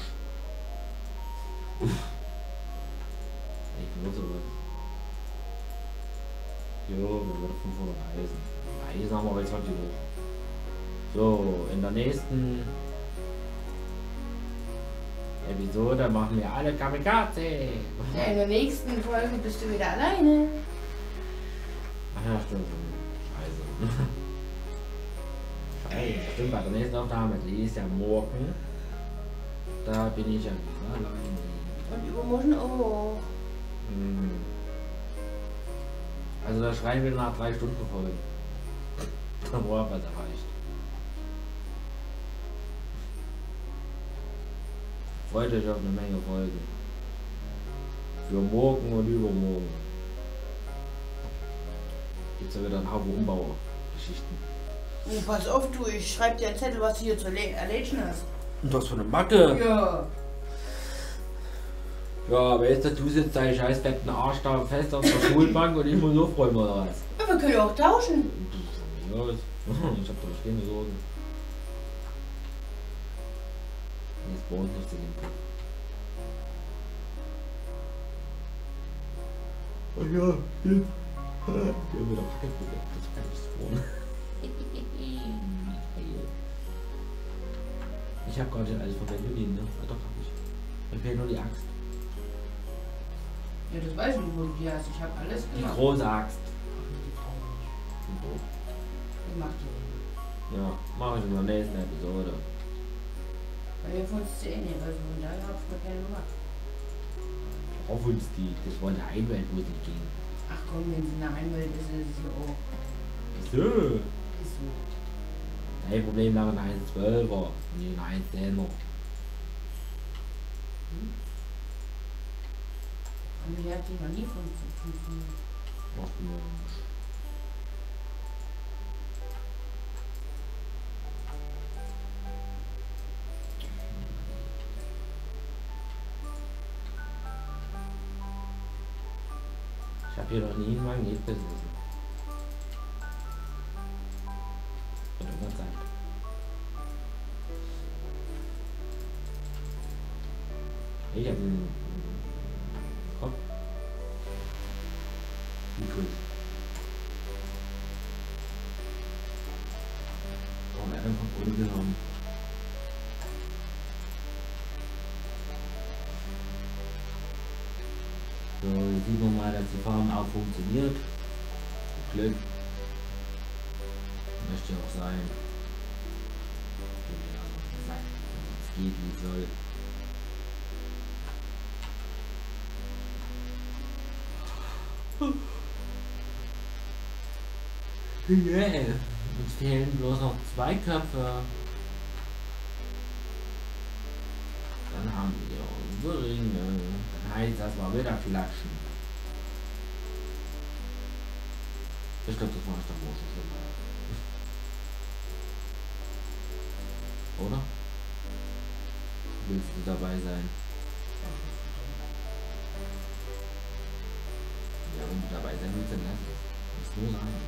Ich benutze was. Jo, wir würden 500 Eisen. Eisen haben wir jetzt halt genug. So, in der nächsten Episode machen wir alle Kamikaze. Ja, in der nächsten Folge bist du wieder alleine. Ach ja, stimmt. Scheiße. Scheiße. Stimmt, bei der nächsten Aufnahme, die ist ja morgen. Da bin ich ja wieder alleine. Und übermorgen auch. Also da schreiben wir nach 3 Stunden Folgen. Da war was erreicht. Freut euch auf eine Menge Folgen. Für morgen und übermorgen. Gibt's ja wieder einen Haufen Umbaugeschichten. Oh, pass auf, du, ich schreib dir einen Zettel, was du hier zu erledigen hast. Und was für eine Macke? Ja. Ja, weißt du, du sitzt deinen scheiß fetten Arsch da fest auf der Schulbank und ich muss aufräumen oder was? Ja, wir können ja auch tauschen. Ja, ich hab doch keine Sorgen. Jetzt bei uns nicht zu den Kopf. Oh ja, hier. Hier wird auch kein Problem. Das kann ich spawnen. Ich hab gerade alles von Benjamin, ne? Ja, doch, hab ich. Mir fehlt nur die Axt. Ja, das weiß ich nicht, wo du die hast. Ich habe alles Die gemacht. große Axt. Ich mach die. Ja, mach ich in der nächsten Episode. Weil wir von uns zu Ende, also von daher hab ich mir keine gemacht. Auf uns die. Das war eine Heimwelt, wo es nicht ging. Ach komm, wenn sie eine Einwelt ist, ist sie auch. So. Ist so. Kein Problem, nach einer 1,12er. Nee, eine 1,10er. Und die hat sich noch nie funktioniert. Ach Mensch. Ich habe hier noch nie einen Magnet besessen. Oder was sagt? Ich habe einen Kopf. Wie cool. Und einfach ungenommen. So, jetzt sieht man mal, dass die Farm auch funktioniert. Glück. Möchte auch sein. Es geht wie es soll. Yeah. Uns fehlen bloß noch 2 Köpfe. Dann haben wir unsere Ringe. Dann heißt das mal wieder flaschen. Ich glaube, das mache ich dann morgen schon. Oder? Willst du dabei sein? Ja, wenn du dabei sein willst, dann lass es. Das ist nur sagen.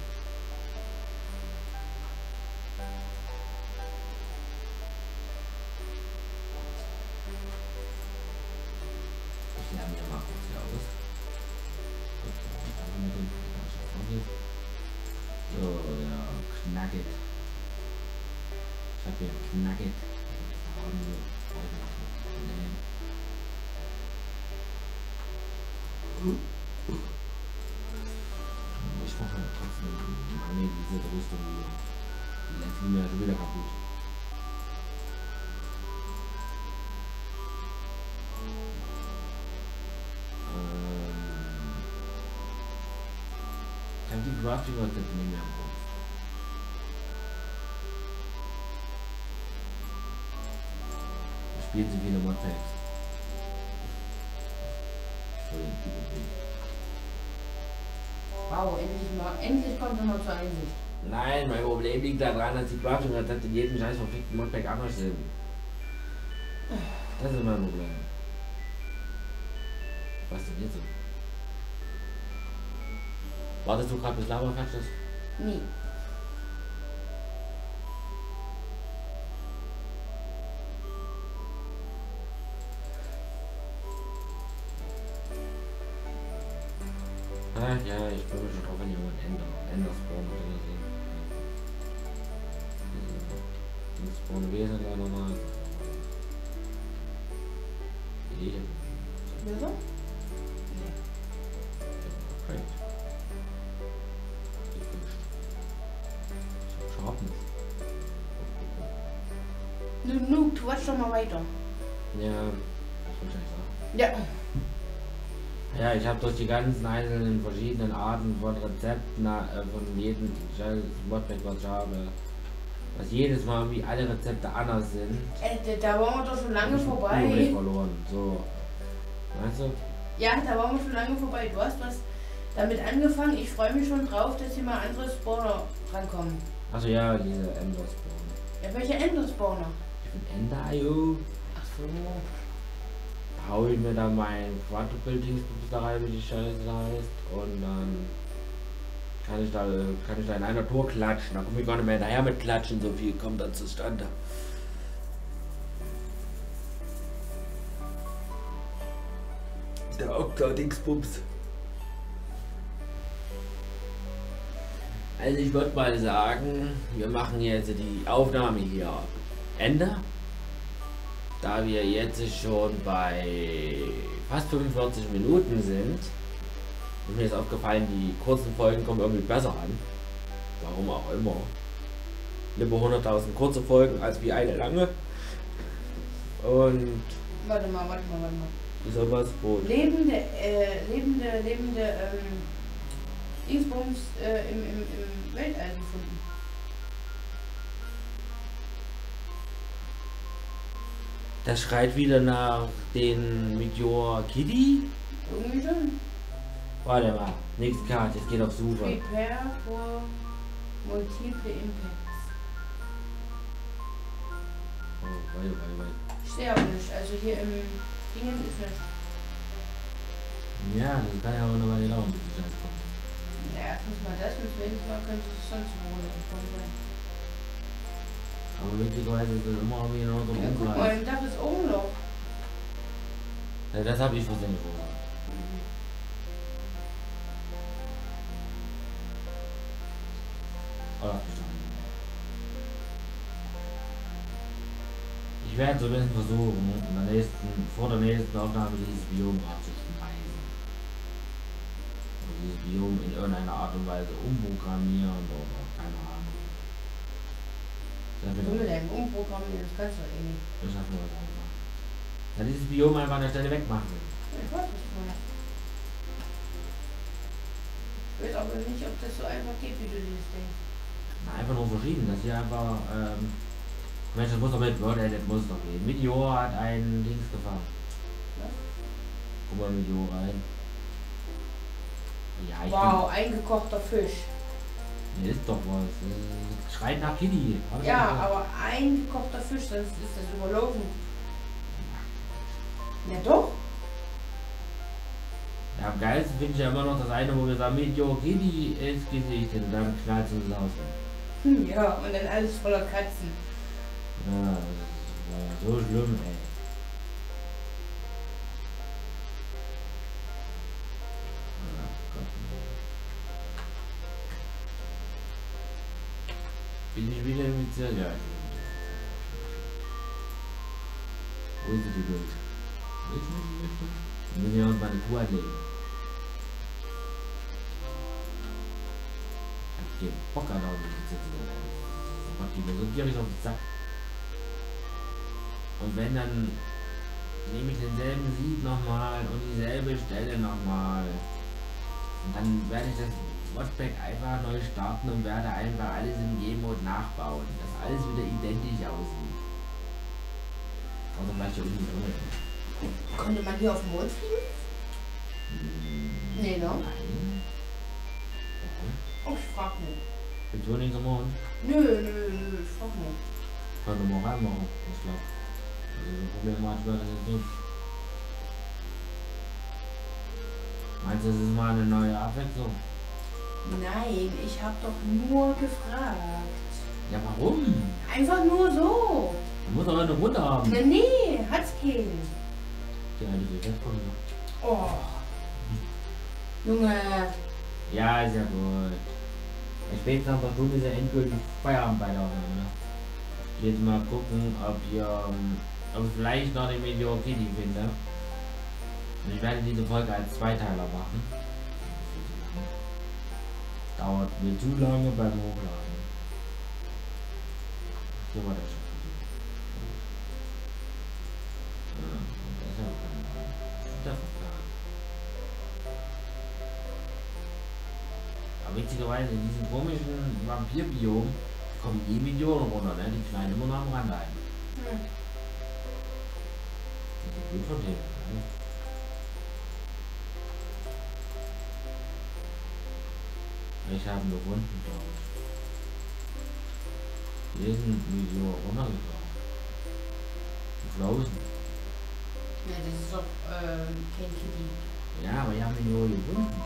Ich lerne mir mal kurz hier aus. So, ja, Knagget. Ich hab hier Knagget. Ich mache trotzdem diese Rüstung wieder. Die lässt mir schon wieder kaputt. Ich habe die Crafting-Rezepte nicht mehr im Kopf. Ich spiele so viele Modpacks. Voll den Überblick. Wow, endlich kommt er mal zur Einsicht. Nein, mein Problem liegt daran, dass die Crafting-Rezepte in jedem scheiß verfickten Modpack anders sind. Das ist mein Problem. Was denn jetzt so? Wartest du gerade bis Lava fertig ist? Nie. Ah, ja, ich bin mir schon drauf, wenn jemand Ender-Spawn oder so. Den Spawn wäre leider normal. Wieso? Okay. Sharpness. Noob, du watch doch mal weiter. Ja, das wollte ich sagen. Ja. Ja, ich habe durch die ganzen einzelnen verschiedenen Arten von Rezepten von jedem Modpack, was ich habe, was jedes Mal wie alle Rezepte anders sind. Da waren wir doch schon lange vorbei. Verloren. So. Weißt du? Ja, da waren wir schon lange vorbei. Du hast was damit angefangen. Ich freue mich schon drauf, dass hier mal andere Spawner rankommen. Achso, ja, diese Ender Spawner. Ja, welche Ender Spawner? Ich bin Ender, jo. Ach so. Hau ich mir da mein Quadruple-Dingsbums da rein, wie die Scheiße heißt, und dann kann ich da in einer Tour klatschen. Da komme ich gar nicht mehr hinterher mit Klatschen, so viel kommt dann zustande. Der Okta-Dingsbums. Also ich würde mal sagen, wir machen jetzt die Aufnahme hier Ende. Da wir jetzt schon bei fast 45 Minuten sind, ist mir jetzt aufgefallen, die kurzen Folgen kommen irgendwie besser an. Warum auch immer. Lieber 100.000 kurze Folgen als wie eine lange. Und Warte mal. sowas gut. Lebende Dingsbums im Weltall gefunden. Das schreit wieder nach den Meteor Kitty. Irgendwie schon. Warte mal, nächste Karte, es geht auf Suche. Prepare for multiple impacts. Oh, weit. Ich sehe aber nicht. Also hier im Dingen ist nicht. Ja, das kann ja auch noch mal dauern, bis die Scheiße kommt. Ja, erstens mal das, und zweitens mal könnte es sonst wo sein. Aber witzigerweise ist das immer irgendwie noch so Ja, guck mal, im Dach ist oben noch. Ja, das habe ich versehen vor. Ich werde so ein bisschen versuchen, vor der nächsten Aufnahme dieses Biom abzuschneiden. Also dieses Biom in irgendeiner Art und Weise umprogrammieren oder keine Ahnung. Umprogrammieren, das kannst du eh nicht. Ich sag nur was einfach. Ja, dieses Biom einfach an der Stelle wegmachen. Ich weiß es mal. Ich weiß aber nicht, ob das so einfach geht, wie du das denkst. Na, einfach nur verschieben, dass hier einfach, Mensch, das muss doch mit Word Edit muss doch gehen. Meteor hat ein Dings gefahren. Was? Guck mal Meteor rein. Ja, Wow, eingekochter Fisch. Hier ist doch was. Schreit nach Kitty. Ja, aber ein gekochter Fisch, sonst ist das überlaufen. Ja doch. Ja, am geilsten finde ich ja immer noch das eine, wo wir sagen, mit Jo Kitty ist gesichtet und dann knallt es uns aus. Ja, und dann alles voller Katzen. Ja, das war ja so schlimm, ey. Bin ich wieder mit sehr geil. Wo ist die Bild? Wo ist die Bild? Ich muss ja uns meine Kuh anlegen. Ich hab den Bock an der sitzen. Ich die mir so gierig auf den Sack. Und wenn, dann nehme ich denselben Sieb nochmal und dieselbe Stelle nochmal. Und dann werde ich das Modpack einfach neu starten und werde einfach alles im Game-Mode nachbauen, dass alles wieder identisch aussieht. Außer vielleicht hier unten drin. Konnte man hier auf dem Mond fliegen? Nee, ne? Nein. Oh, ich frag nicht. Willst du nicht zum Mond? Nö, ich frag nicht. Kann du mal reinmachen, ich glaube. Also so problematisch wäre das jetzt nicht. Meinst du, das ist mal eine neue Abwechslung? Nein, ich hab doch nur gefragt. Ja, warum? Einfach nur so. Du musst doch eine Runde haben. Nee, hat's keinen. Die alte Resetfolge. Oh. Junge. Ja, ist ja gut. Spätestens nach der Stunde ist ja endgültig Feierabend bei der Aufnahme. Jetzt mal gucken, ob ich vielleicht noch den Video Kitty finde. Ich werde diese Folge als Zweiteiler machen. Dauert mir zu lange beim Hochladen. Hier war der schon. Aber witzigerweise in diesem komischen Vampir-Biom kommen die Millionen runter, ne? Die knallen immer noch am Rand ein. Das ist gut von denen. Ne? Ich habe einen gefunden, glaube ich. Hier sind Millionen runtergekommen. Frozen. Ja, das ist doch kein Kitty. Ja, aber ich habe Millionen gefunden.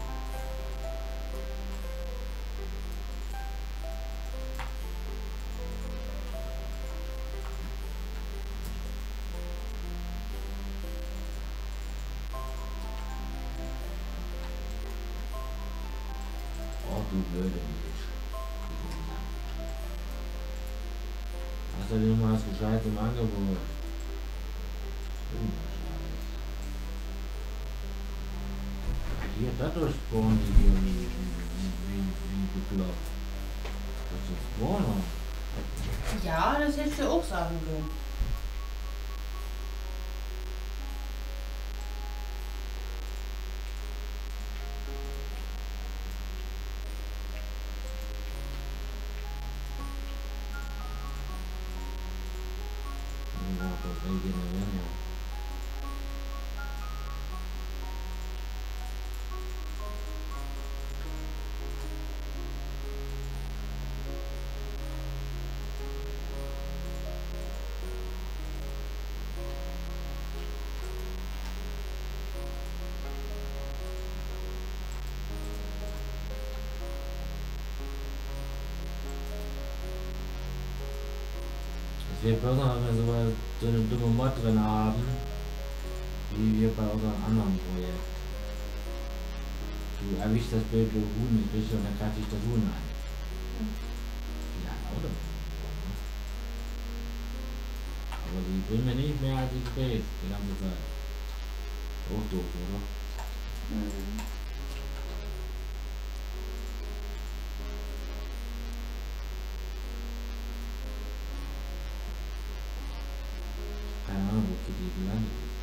Du blöde Mensch. Hast du denn mal was Gescheites im Angebot? Hier, dadurch spawnen die hier wie bekloppt. Das ist Spawner. Ja, das hättest du auch sagen können. Wir bloß noch, wenn wir so eine dumme Mod drin haben, wie wir bei unserem anderen Projekt. Du erwischst das Bild durch Huhn nicht richtig und dann greift dich das Huhn ein. Ja, oder? Aber sie bringen mir nicht mehr als ich Space die ganze Zeit. Auch doof, oder? Keine Ahnung, wo die gelandet ist.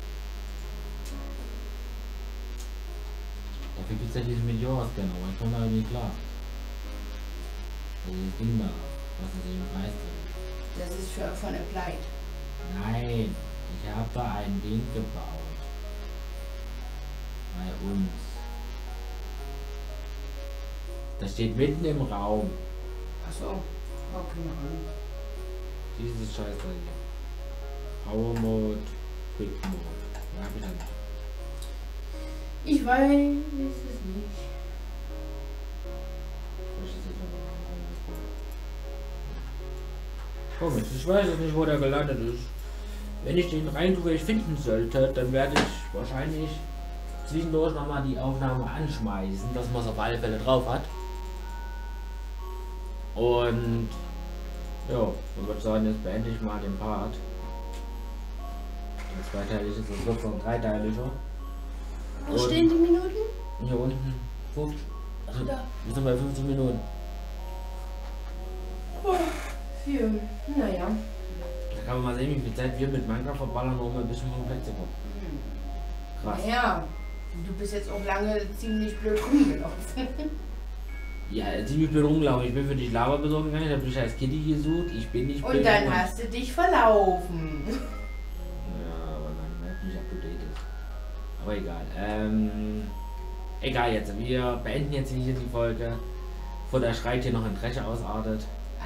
Dafür gibt es ja diese Meteor-Scanner, aber ich komme da nicht klar. Dieses Ding da, was das eben Preis drin. Das ist von Applied. Nein, ich habe da ein Ding gebaut. Bei uns. Das steht mitten im Raum. Achso. Oh, keine Ahnung. Dieses Scheiß da hier. Power Mode, Quick Mode. Ja, hab ich dann. Ich weiß es nicht. Komisch, ich weiß jetzt nicht, wo der gelandet ist. Wenn ich den rein zufällig finden sollte, dann werde ich wahrscheinlich zwischendurch nochmal die Aufnahme anschmeißen, dass man es auf alle Fälle drauf hat. Und ja, ich würde sagen, jetzt beende ich mal den Part. Der zweiteilig ist, das wird von dreiteiliger. Wo stehen die Minuten? Hier unten. Guck. Ach, da. Wir sind bei 15 Minuten. Oh, viel. Naja. Da kann man mal sehen, wie viel Zeit wir mit Minecraft verballern, um ein bisschen vom Fleck zu kommen. Krass. Naja, du bist jetzt auch lange ziemlich blöd rumgelaufen. Ja, ziemlich blöd rumgelaufen. Ich bin für dich Lava besorgen gegangen, ich habe dich als Kitty gesucht, ich bin nicht blöd. Und dann hast du dich verlaufen. Ja, aber dann halt nicht up to date ist. Aber egal. Egal jetzt. Wir beenden jetzt hier die Folge, bevor der Schreit hier noch in Dresche ausartet.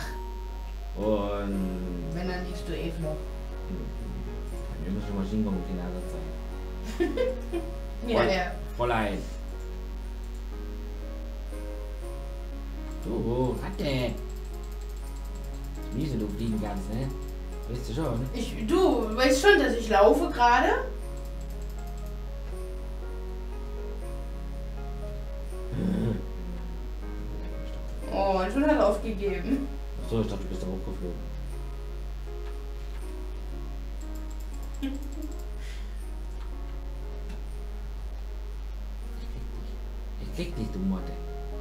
Und Wenn, dann liegst du eben noch. wir müssen Maschinen kommen die Nase zeigen. Ja, ja. Fräulein. Du, Ratte. Miese, du fliegen kannst, ne? Weißt du schon? Du weißt schon, dass ich laufe gerade? Oh, und schon hat er aufgegeben. Achso, ich dachte, du bist da hochgeflogen. Ich krieg dich, du Motte.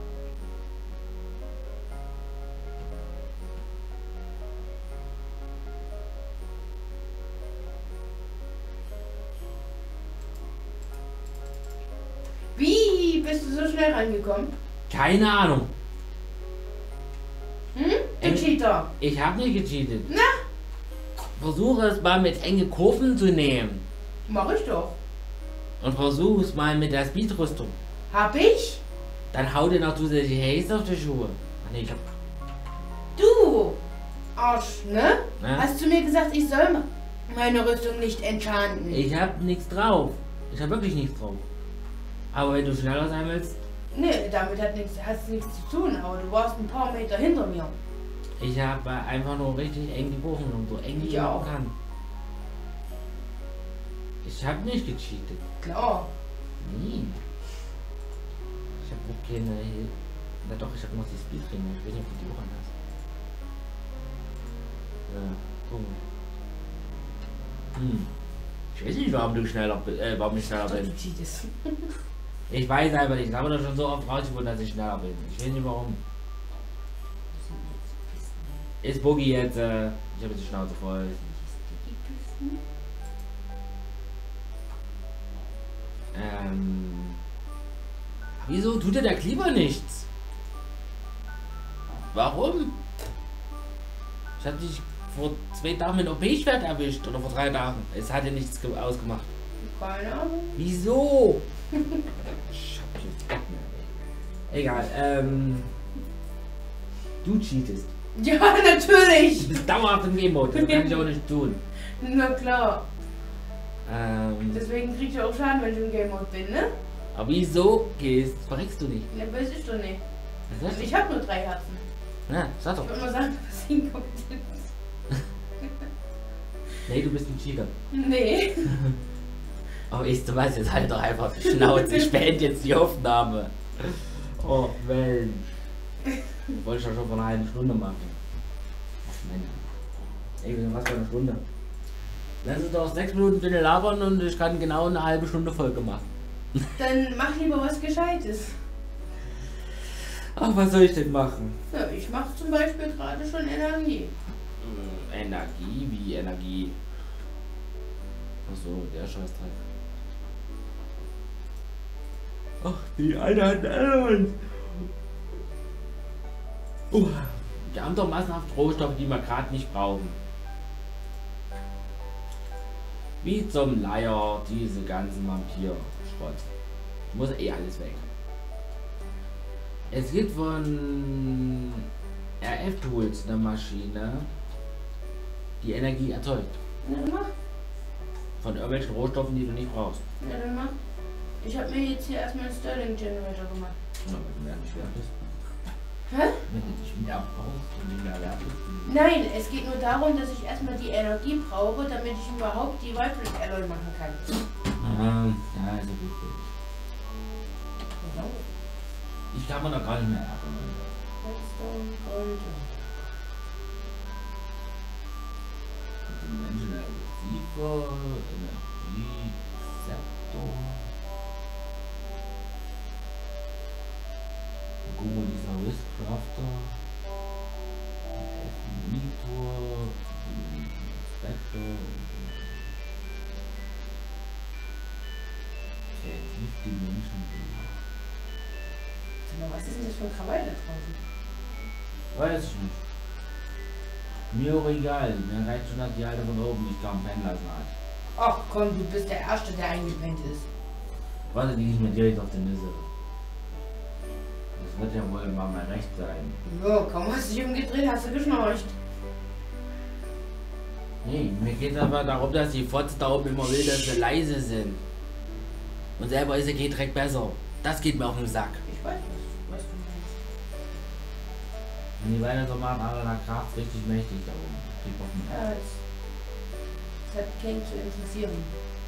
Wie bist du so schnell rangekommen? Keine Ahnung. Du Cheater. Ich habe nicht gecheatet. Na? Versuche es mal mit enge Kurven zu nehmen. Mach ich doch. Und versuche es mal mit der Speedrüstung. Hab ich? Dann hau dir noch zusätzliche Haze auf die Schuhe. Ach nee, ich hab. Du Arsch, ne? Na? Hast du mir gesagt, ich soll meine Rüstung nicht enchanten? Ich hab nichts drauf. Ich hab wirklich nichts drauf. Aber wenn du schneller sein willst, Nee, damit hast nichts zu tun, aber du warst ein paar Meter hinter mir. ich habe einfach nur richtig eng die Kurven und so eng wie ich Ja. auch kann. Ich habe nicht gecheatet. Klar. Nie. Ich habe auch keine. Na doch, ich habe noch die Speedringe. Ich weiß nicht, ob du die auch hast. Ja, guck mal. Ich weiß nicht, warum ich schneller bin. Du cheatest. Ich weiß einfach nicht. Ich habe doch schon so oft rausgefunden, dass ich schneller bin. Ich weiß nicht warum. Ist Boogie jetzt, ich habe jetzt die Schnauze voll. Wieso tut dir der Kleber nichts? Warum? Ich hatte dich vor 2 Tagen mit OP-Schwert erwischt oder vor 3 Tagen. Es hat ja nichts ausgemacht. Keine Ahnung. Wieso? Ich hab jetzt Bock mehr. Egal, du cheatest. Ja, natürlich. Du bist dauerhaft im Game-Mode, das kann ich auch nicht tun. Na klar. Ähm, Deswegen krieg ich auch Schaden, wenn ich im Game Mode bin, ne? aber wieso gehst, verreckst du nicht? Ne, weiß ich doch nicht. Was Also ist ich habe nur 3 Herzen. das? Ja, sag doch. Ich würde mal sagen, dass hinkommt. Nee, du bist ein Cheater. Nee. Aber ich, du weißt, jetzt halt doch einfach die Schnauze. Ich beende jetzt die Aufnahme. Oh, Mensch. Wollte ich doch schon vor einer halben Stunde machen. Ach, Mensch. Ey, wir sind fast bei einer Stunde. Lass uns doch 6 Minuten bitte labern und ich kann genau eine halbe Stunde Folge machen. Dann mach lieber was Gescheites. Ach, was soll ich denn machen? Ja, ich mache zum Beispiel gerade schon Energie. Energie? Wie Energie? Achso, der Scheißdreck. Ach, die eine hat einen. Wir haben doch massenhaft Rohstoffe, die wir gerade nicht brauchen. Wie zum Leier, diese ganzen Vampir-Schrott. Muss eh alles weg. Es gibt von RF Tools eine Maschine, die Energie erzeugt. Na dann mach. Von irgendwelchen Rohstoffen, die du nicht brauchst. Na dann mach. Ich habe mir jetzt hier erstmal einen Stirling Generator gemacht. Na, wenn du mehr nicht wert bist. Hä? Wenn du nicht mehr brauchst und nicht mehr wert bist. Nein, es geht nur darum, dass ich erstmal die Energie brauche, damit ich überhaupt die Vibrant Alloy machen kann. Ja, ist ja gut. Genau. Ich kann mir noch gar nicht mehr ärgern. Redstone, Gold. Menschen Receiver, Energie, Sektor. Google dieser Wistcrafter. Monitor, Inspektor. Kreativ die Menschen. Was ist denn das für ein Krawall da draußen? Weiß ich nicht. Mir auch egal. Mir reicht schon, dass die Alte von oben nicht kaum pennen lassen hat. Ach komm, du bist der Erste, der eingepennt ist. Warte, die ist mir direkt auf der Nüsse. Das wird ja wohl mal mein Recht sein. Jo, komm, hast dich umgedreht, hast du geschnorcht. Nee, mir geht es aber darum, dass die Fotze da oben immer will, dass sie leise sind. Und selber ist es geht direkt besser. Das geht mir auf den Sack. Ich weiß was du meinst. Wenn die weiter so machen, aber nach Kraft richtig mächtig da oben. Die Bock mehr. Ja, es hat keinen zu interessieren.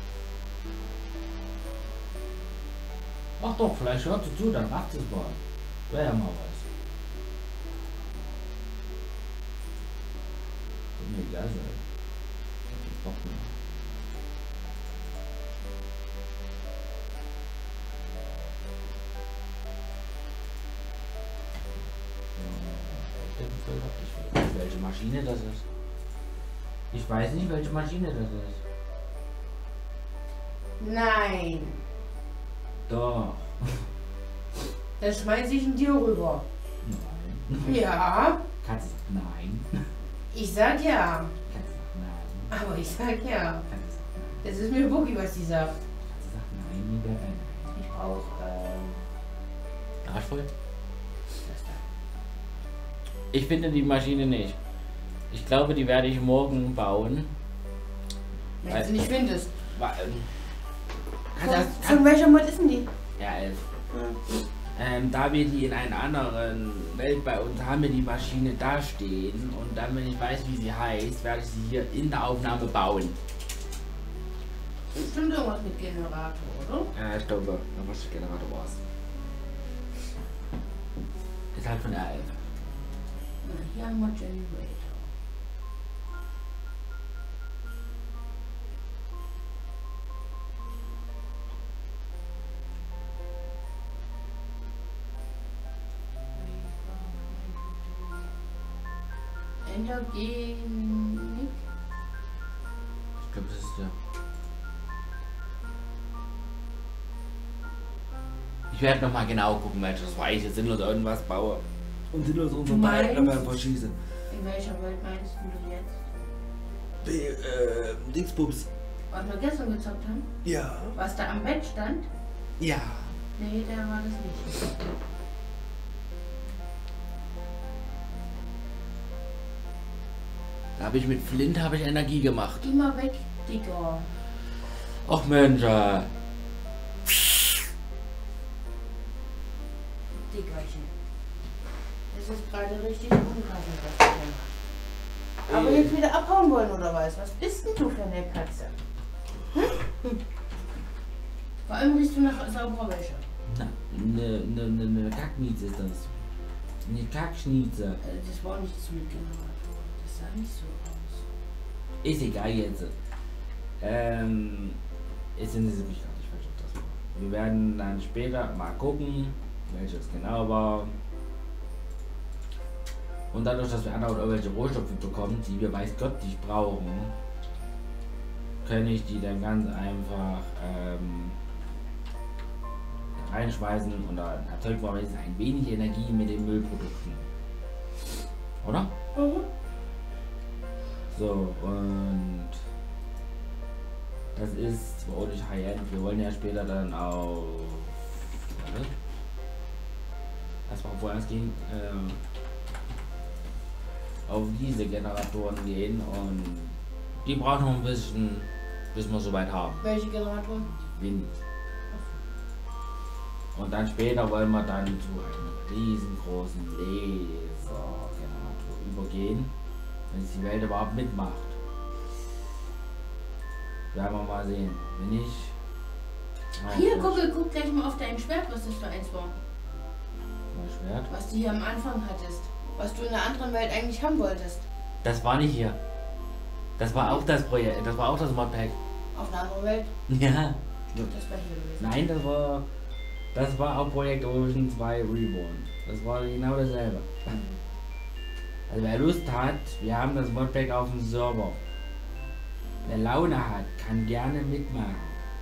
Ach doch, vielleicht hört sie zu, dann macht sie es mal. Wäre ja mal was. Kann mir egal sein. Die Bock mehr. Ich weiß nicht, welche Maschine das ist. Ich weiß nicht, welche Maschine das ist. Nein. Doch. Dann schmeiß ich ihn dir rüber. Nein. Ja. Katze sagt nein. Ich sag ja. Katze sagt nein. Aber ich sag ja. Katze sagt nein. Es ist mir Boogie, was die sagt. Katze sagt nein, lieber nein. Ich brauch, Arsch voll? das da. Ich finde die Maschine nicht. Ich glaube, die werde ich morgen bauen. Wenn du sie nicht findest. Kann, Von welcher Mod ist denn die? ja, 11. Da wir die in einer anderen Welt bei uns haben, wir die Maschine da stehen und dann, wenn ich weiß, wie sie heißt, werde ich sie hier in der Aufnahme bauen. Stimmt irgendwas mit Generator, oder? Ja, ich glaube, da was der Generator war. Ist halt von R11. Na, hier haben wir Generator. Endergenik. Ich glaube, das ist der. Ich werde nochmal genau gucken, welches das war. Ich jetzt sinnlos irgendwas baue. Und sinnlos unsere Meinst- verschieße. In welcher Welt meinst du jetzt? Dingsbums. Was wir gestern gezockt haben? Ja. Was da am Bett stand? Ja. Nee, der war das nicht. Da habe ich mit Flint Energie gemacht. Geh mal weg, Digga. Ach Mensch. Dickerchen. Es ist gerade richtig unpassend, was du da machst. Aber jetzt wieder abhauen wollen oder was? Was bist denn du für eine Katze? Hm? Vor allem riechst du nach sauberer Wäsche. Na, ne Kacknieze ist das. Eine Kackschnieze. Das war nichts mit Generator. Das sah nicht so aus. Ist egal jetzt. Ist in diesem ich gerade falsch auf das war. Wir werden dann später mal gucken, welches genau war. Und dadurch, dass wir andauernd irgendwelche Rohstoffe bekommen, die wir weiß Gott nicht brauchen, kann ich die dann ganz einfach reinschmeißen und dann erzeugt man wenigstens ein wenig Energie mit den Müllprodukten. Oder? Mhm. So, und das ist zwar auch nicht High-End, wir wollen ja später dann auf Das war vorerst ging, auf diese Generatoren gehen und die brauchen noch ein bisschen, bis wir soweit haben. Welche Generatoren? Wind. Und dann später wollen wir dann zu einem riesengroßen Lasergenerator übergehen, wenn es die Welt überhaupt mitmacht. Werden wir mal sehen. Wenn nicht. Hier, guck gleich mal auf dein Schwert, was das für eins war. Mein Schwert? Was du hier am Anfang hattest. Was du in einer anderen Welt eigentlich haben wolltest. Das war nicht hier. Das war auch das Projekt. Das war auch das Modpack. Auf einer anderen Welt? Ja. Das war hier gewesen. Nein, das war auch Projekt Ocean 2 Reborn. Das war genau dasselbe. Also wer Lust hat, wir haben das Modpack auf dem Server. Wer Laune hat, kann gerne mitmachen.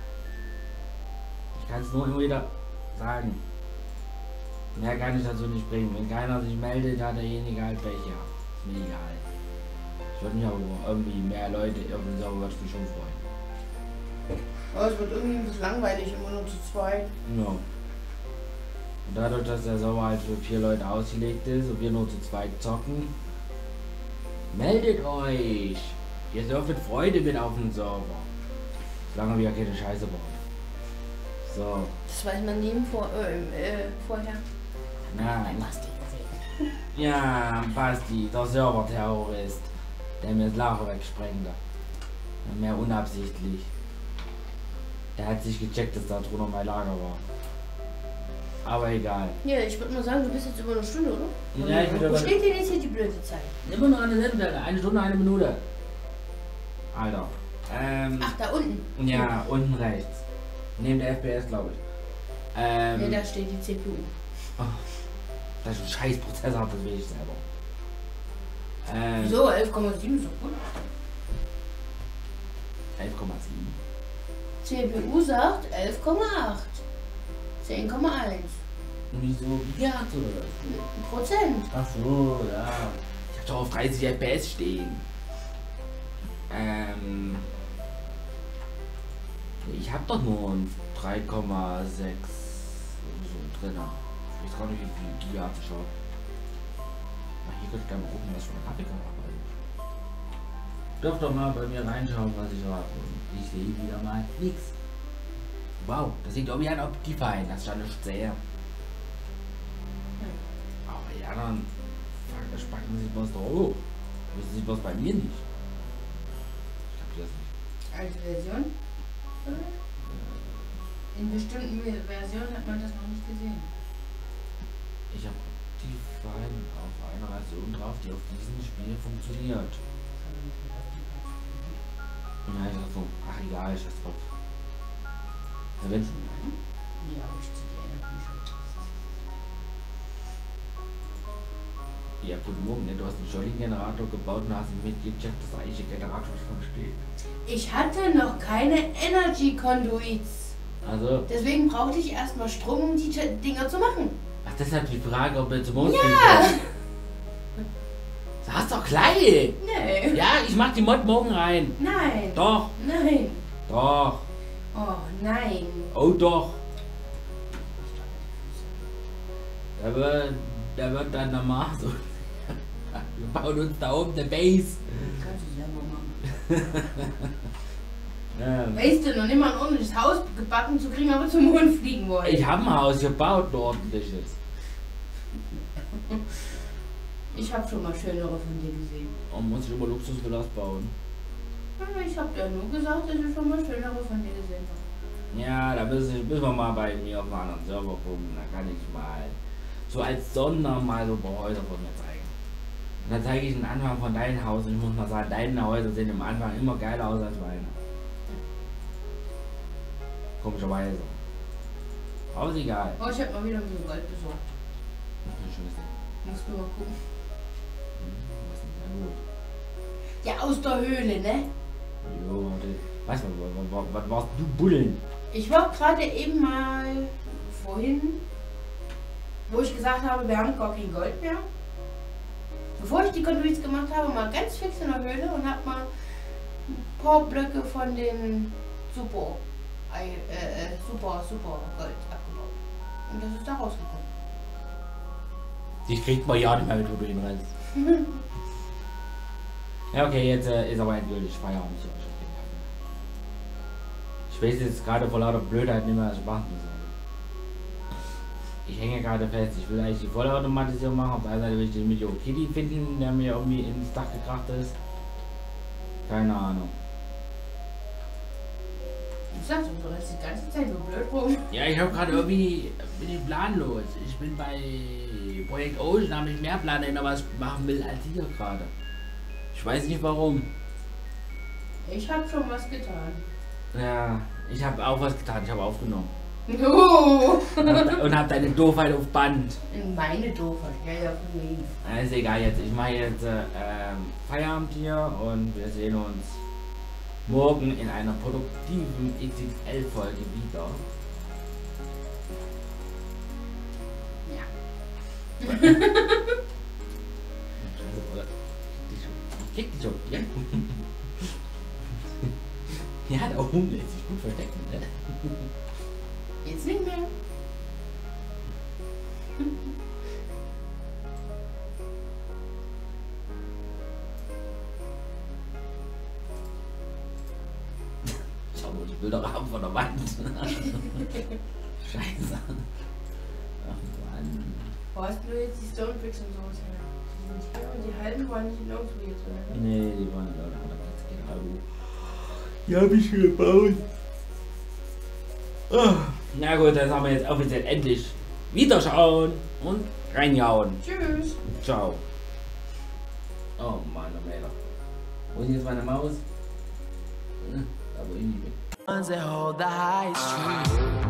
Ich kann es nur immer wieder sagen. Mehr kann ich dazu nicht bringen. Wenn keiner sich meldet, hat derjenige halt Pech. Ja, ist mir egal. Ich würde mich aber irgendwie mehr Leute auf dem Server, würde ich mich schon freuen. Aber es wird irgendwie ein bisschen langweilig, immer nur zu zweit. Ja. Und dadurch, dass der Server halt für 4 Leute ausgelegt ist und wir nur zu zweit zocken, meldet euch! Ihr dürft mit Freude mit auf den Server. Solange wir keine Scheiße bauen. So. Das weiß man nie vorher. Nein. Ja, Basti, der Server-Terrorist, der mir das Lager wegsprengt. Mehr unabsichtlich. Der hat sich gecheckt, dass da drunter mein Lager war. Aber egal. Ja, ich würde mal sagen, du bist jetzt über eine Stunde, oder? Ja, ich Wo steht denn jetzt hier die blöde Zeit? Immer noch eine Sendung, 1 Stunde, 1 Minute. Alter. Ach, da unten? Ja, unten rechts. Neben der FPS, glaube ich. Ja, da steht die CPU. Oh, das ist ein scheiß Prozessor, das will ich selber. Wieso? 11,7 ist doch gut. 11,7. CPU sagt 11,8. 10,1. Wieso? Ja, so. Prozent. Ach so, ja. Ich hab doch auf 30 FPS stehen. Ich hab doch nur ein 3,6 so drin. Ich weiß gar nicht, wie viel Giga hat schon. Hier könnt ihr gerne mal gucken, was für eine Grafikkarte arbeitet. Dürft doch mal bei mir reinschauen, was ich habe. Ich sehe wieder mal nichts. Wow, das sieht irgendwie an Optifine, das ist ja nicht sehr. Aber ja, dann spacken Sie was da hoch. Das sieht was bei mir nicht. Ich hab das nicht. Alte Version? In bestimmten Versionen hat man das noch nicht gesehen. Ich habe Optifine auf einer Version drauf, die auf diesem Spiel funktioniert. Ja, ich sag so, ach egal, ich weiß drauf. Ja, wenn Ja, ich ziehe die Energie schon. ja, guten Morgen, ne? Du hast einen Jolly-Generator gebaut und hast mitgecheckt, dass der eigentliche Generator schon steht. Ich hatte noch keine Energy Conduits. Also, Deswegen brauchte ich erstmal Strom, um die Dinger zu machen. ach, deshalb die Frage, ob wir zum Mond Ja! fliegen. Sag's doch gleich! Nee. Ja, ich mach die Mod morgen rein. Nein. Doch, Nein. doch, Oh, nein. oh doch. Der wird dann der Mars. Wir bauen uns da oben eine Base. Kannst du selber machen. Ja. Weißt du, noch nicht mal ein ordentliches Haus gebacken zu kriegen, aber zum Mond fliegen wollen. Ich habe ein Haus gebaut, ein ordentliches. Ich habe schon mal schönere von dir gesehen. Und muss ich immer Luxusvillas bauen. Ich habe dir nur gesagt, dass ich schon mal schönere von dir gesehen habe. Ja, da müssen wir mal bei mir auf einem anderen Server gucken. Da kann ich mal so als Sonder mal so ein paar Häuser von mir zeigen. Und dann zeige ich den Anfang von deinem Haus und ich muss mal sagen, deine Häuser sehen am Anfang immer geiler aus als meine. Komischerweise. Aber ist egal. Oh, ich habe mal wieder ein bisschen Gold besorgt. Schönes Ding. Musst du mal gucken. Das ist sehr gut. Ja, aus der Höhle, ne? Jo, weißt du, was warst du buddeln? Ich war gerade eben mal vorhin, wo ich gesagt habe, wir haben gar kein Gold mehr. Bevor ich die Conduits gemacht habe, mal ganz fix in der Höhle und habe mal ein paar Blöcke von den Super Gold abgebaut. Und das ist da rausgekommen. Die kriegt man ja nicht mehr mit, wo du hinrennst. Ja, okay, jetzt ist aber endgültig Feierabend. Ich weiß jetzt gerade vor lauter Blödheit nicht mehr, was ich machen soll. Ich hänge gerade fest, ich will eigentlich die Vollautomatisierung machen. Auf der einen Seite will ich den Video Kitty finden, der mir irgendwie ins Dach gekracht ist. Keine Ahnung. Ich sag so, du rennst die ganze Zeit nur blöd rum. Ja, ich habe gerade irgendwie, bin ich planlos. Ich bin bei Projekt Ocean, habe ich mehr Pläne, was ich machen will als hier gerade. Ich weiß nicht warum. Ich hab schon was getan. Ja, ich habe auch was getan, ich habe aufgenommen. No. Und hab deine Doofheit auf Band. Meine Doofheit, ja, von mir. Ist egal jetzt, ich mache jetzt Feierabend hier und wir sehen uns morgen in einer produktiven XXL-Folge wieder. Ja. Krieg dich schon, ja? Ja, der Hund lässt sich gut verstecken, ne? Jetzt nicht mehr. Schau mal die Bilder haben von der Wand. Scheiße. Ach Mann. Wo hast du jetzt die Stonebricks und sowas her? Die sind hier und die halben waren nicht nirgendwo hier drin. Nee, die waren Leute, aber jetzt genau. Die hab ich gebaut. Oh. Na gut, dann haben wir jetzt offiziell endlich Wiederschauen und reinjauen. Tschüss. Ciao. Oh Mann, wo ist jetzt meine Maus? Da wo ich nicht bin. Ones that hold the highest truth.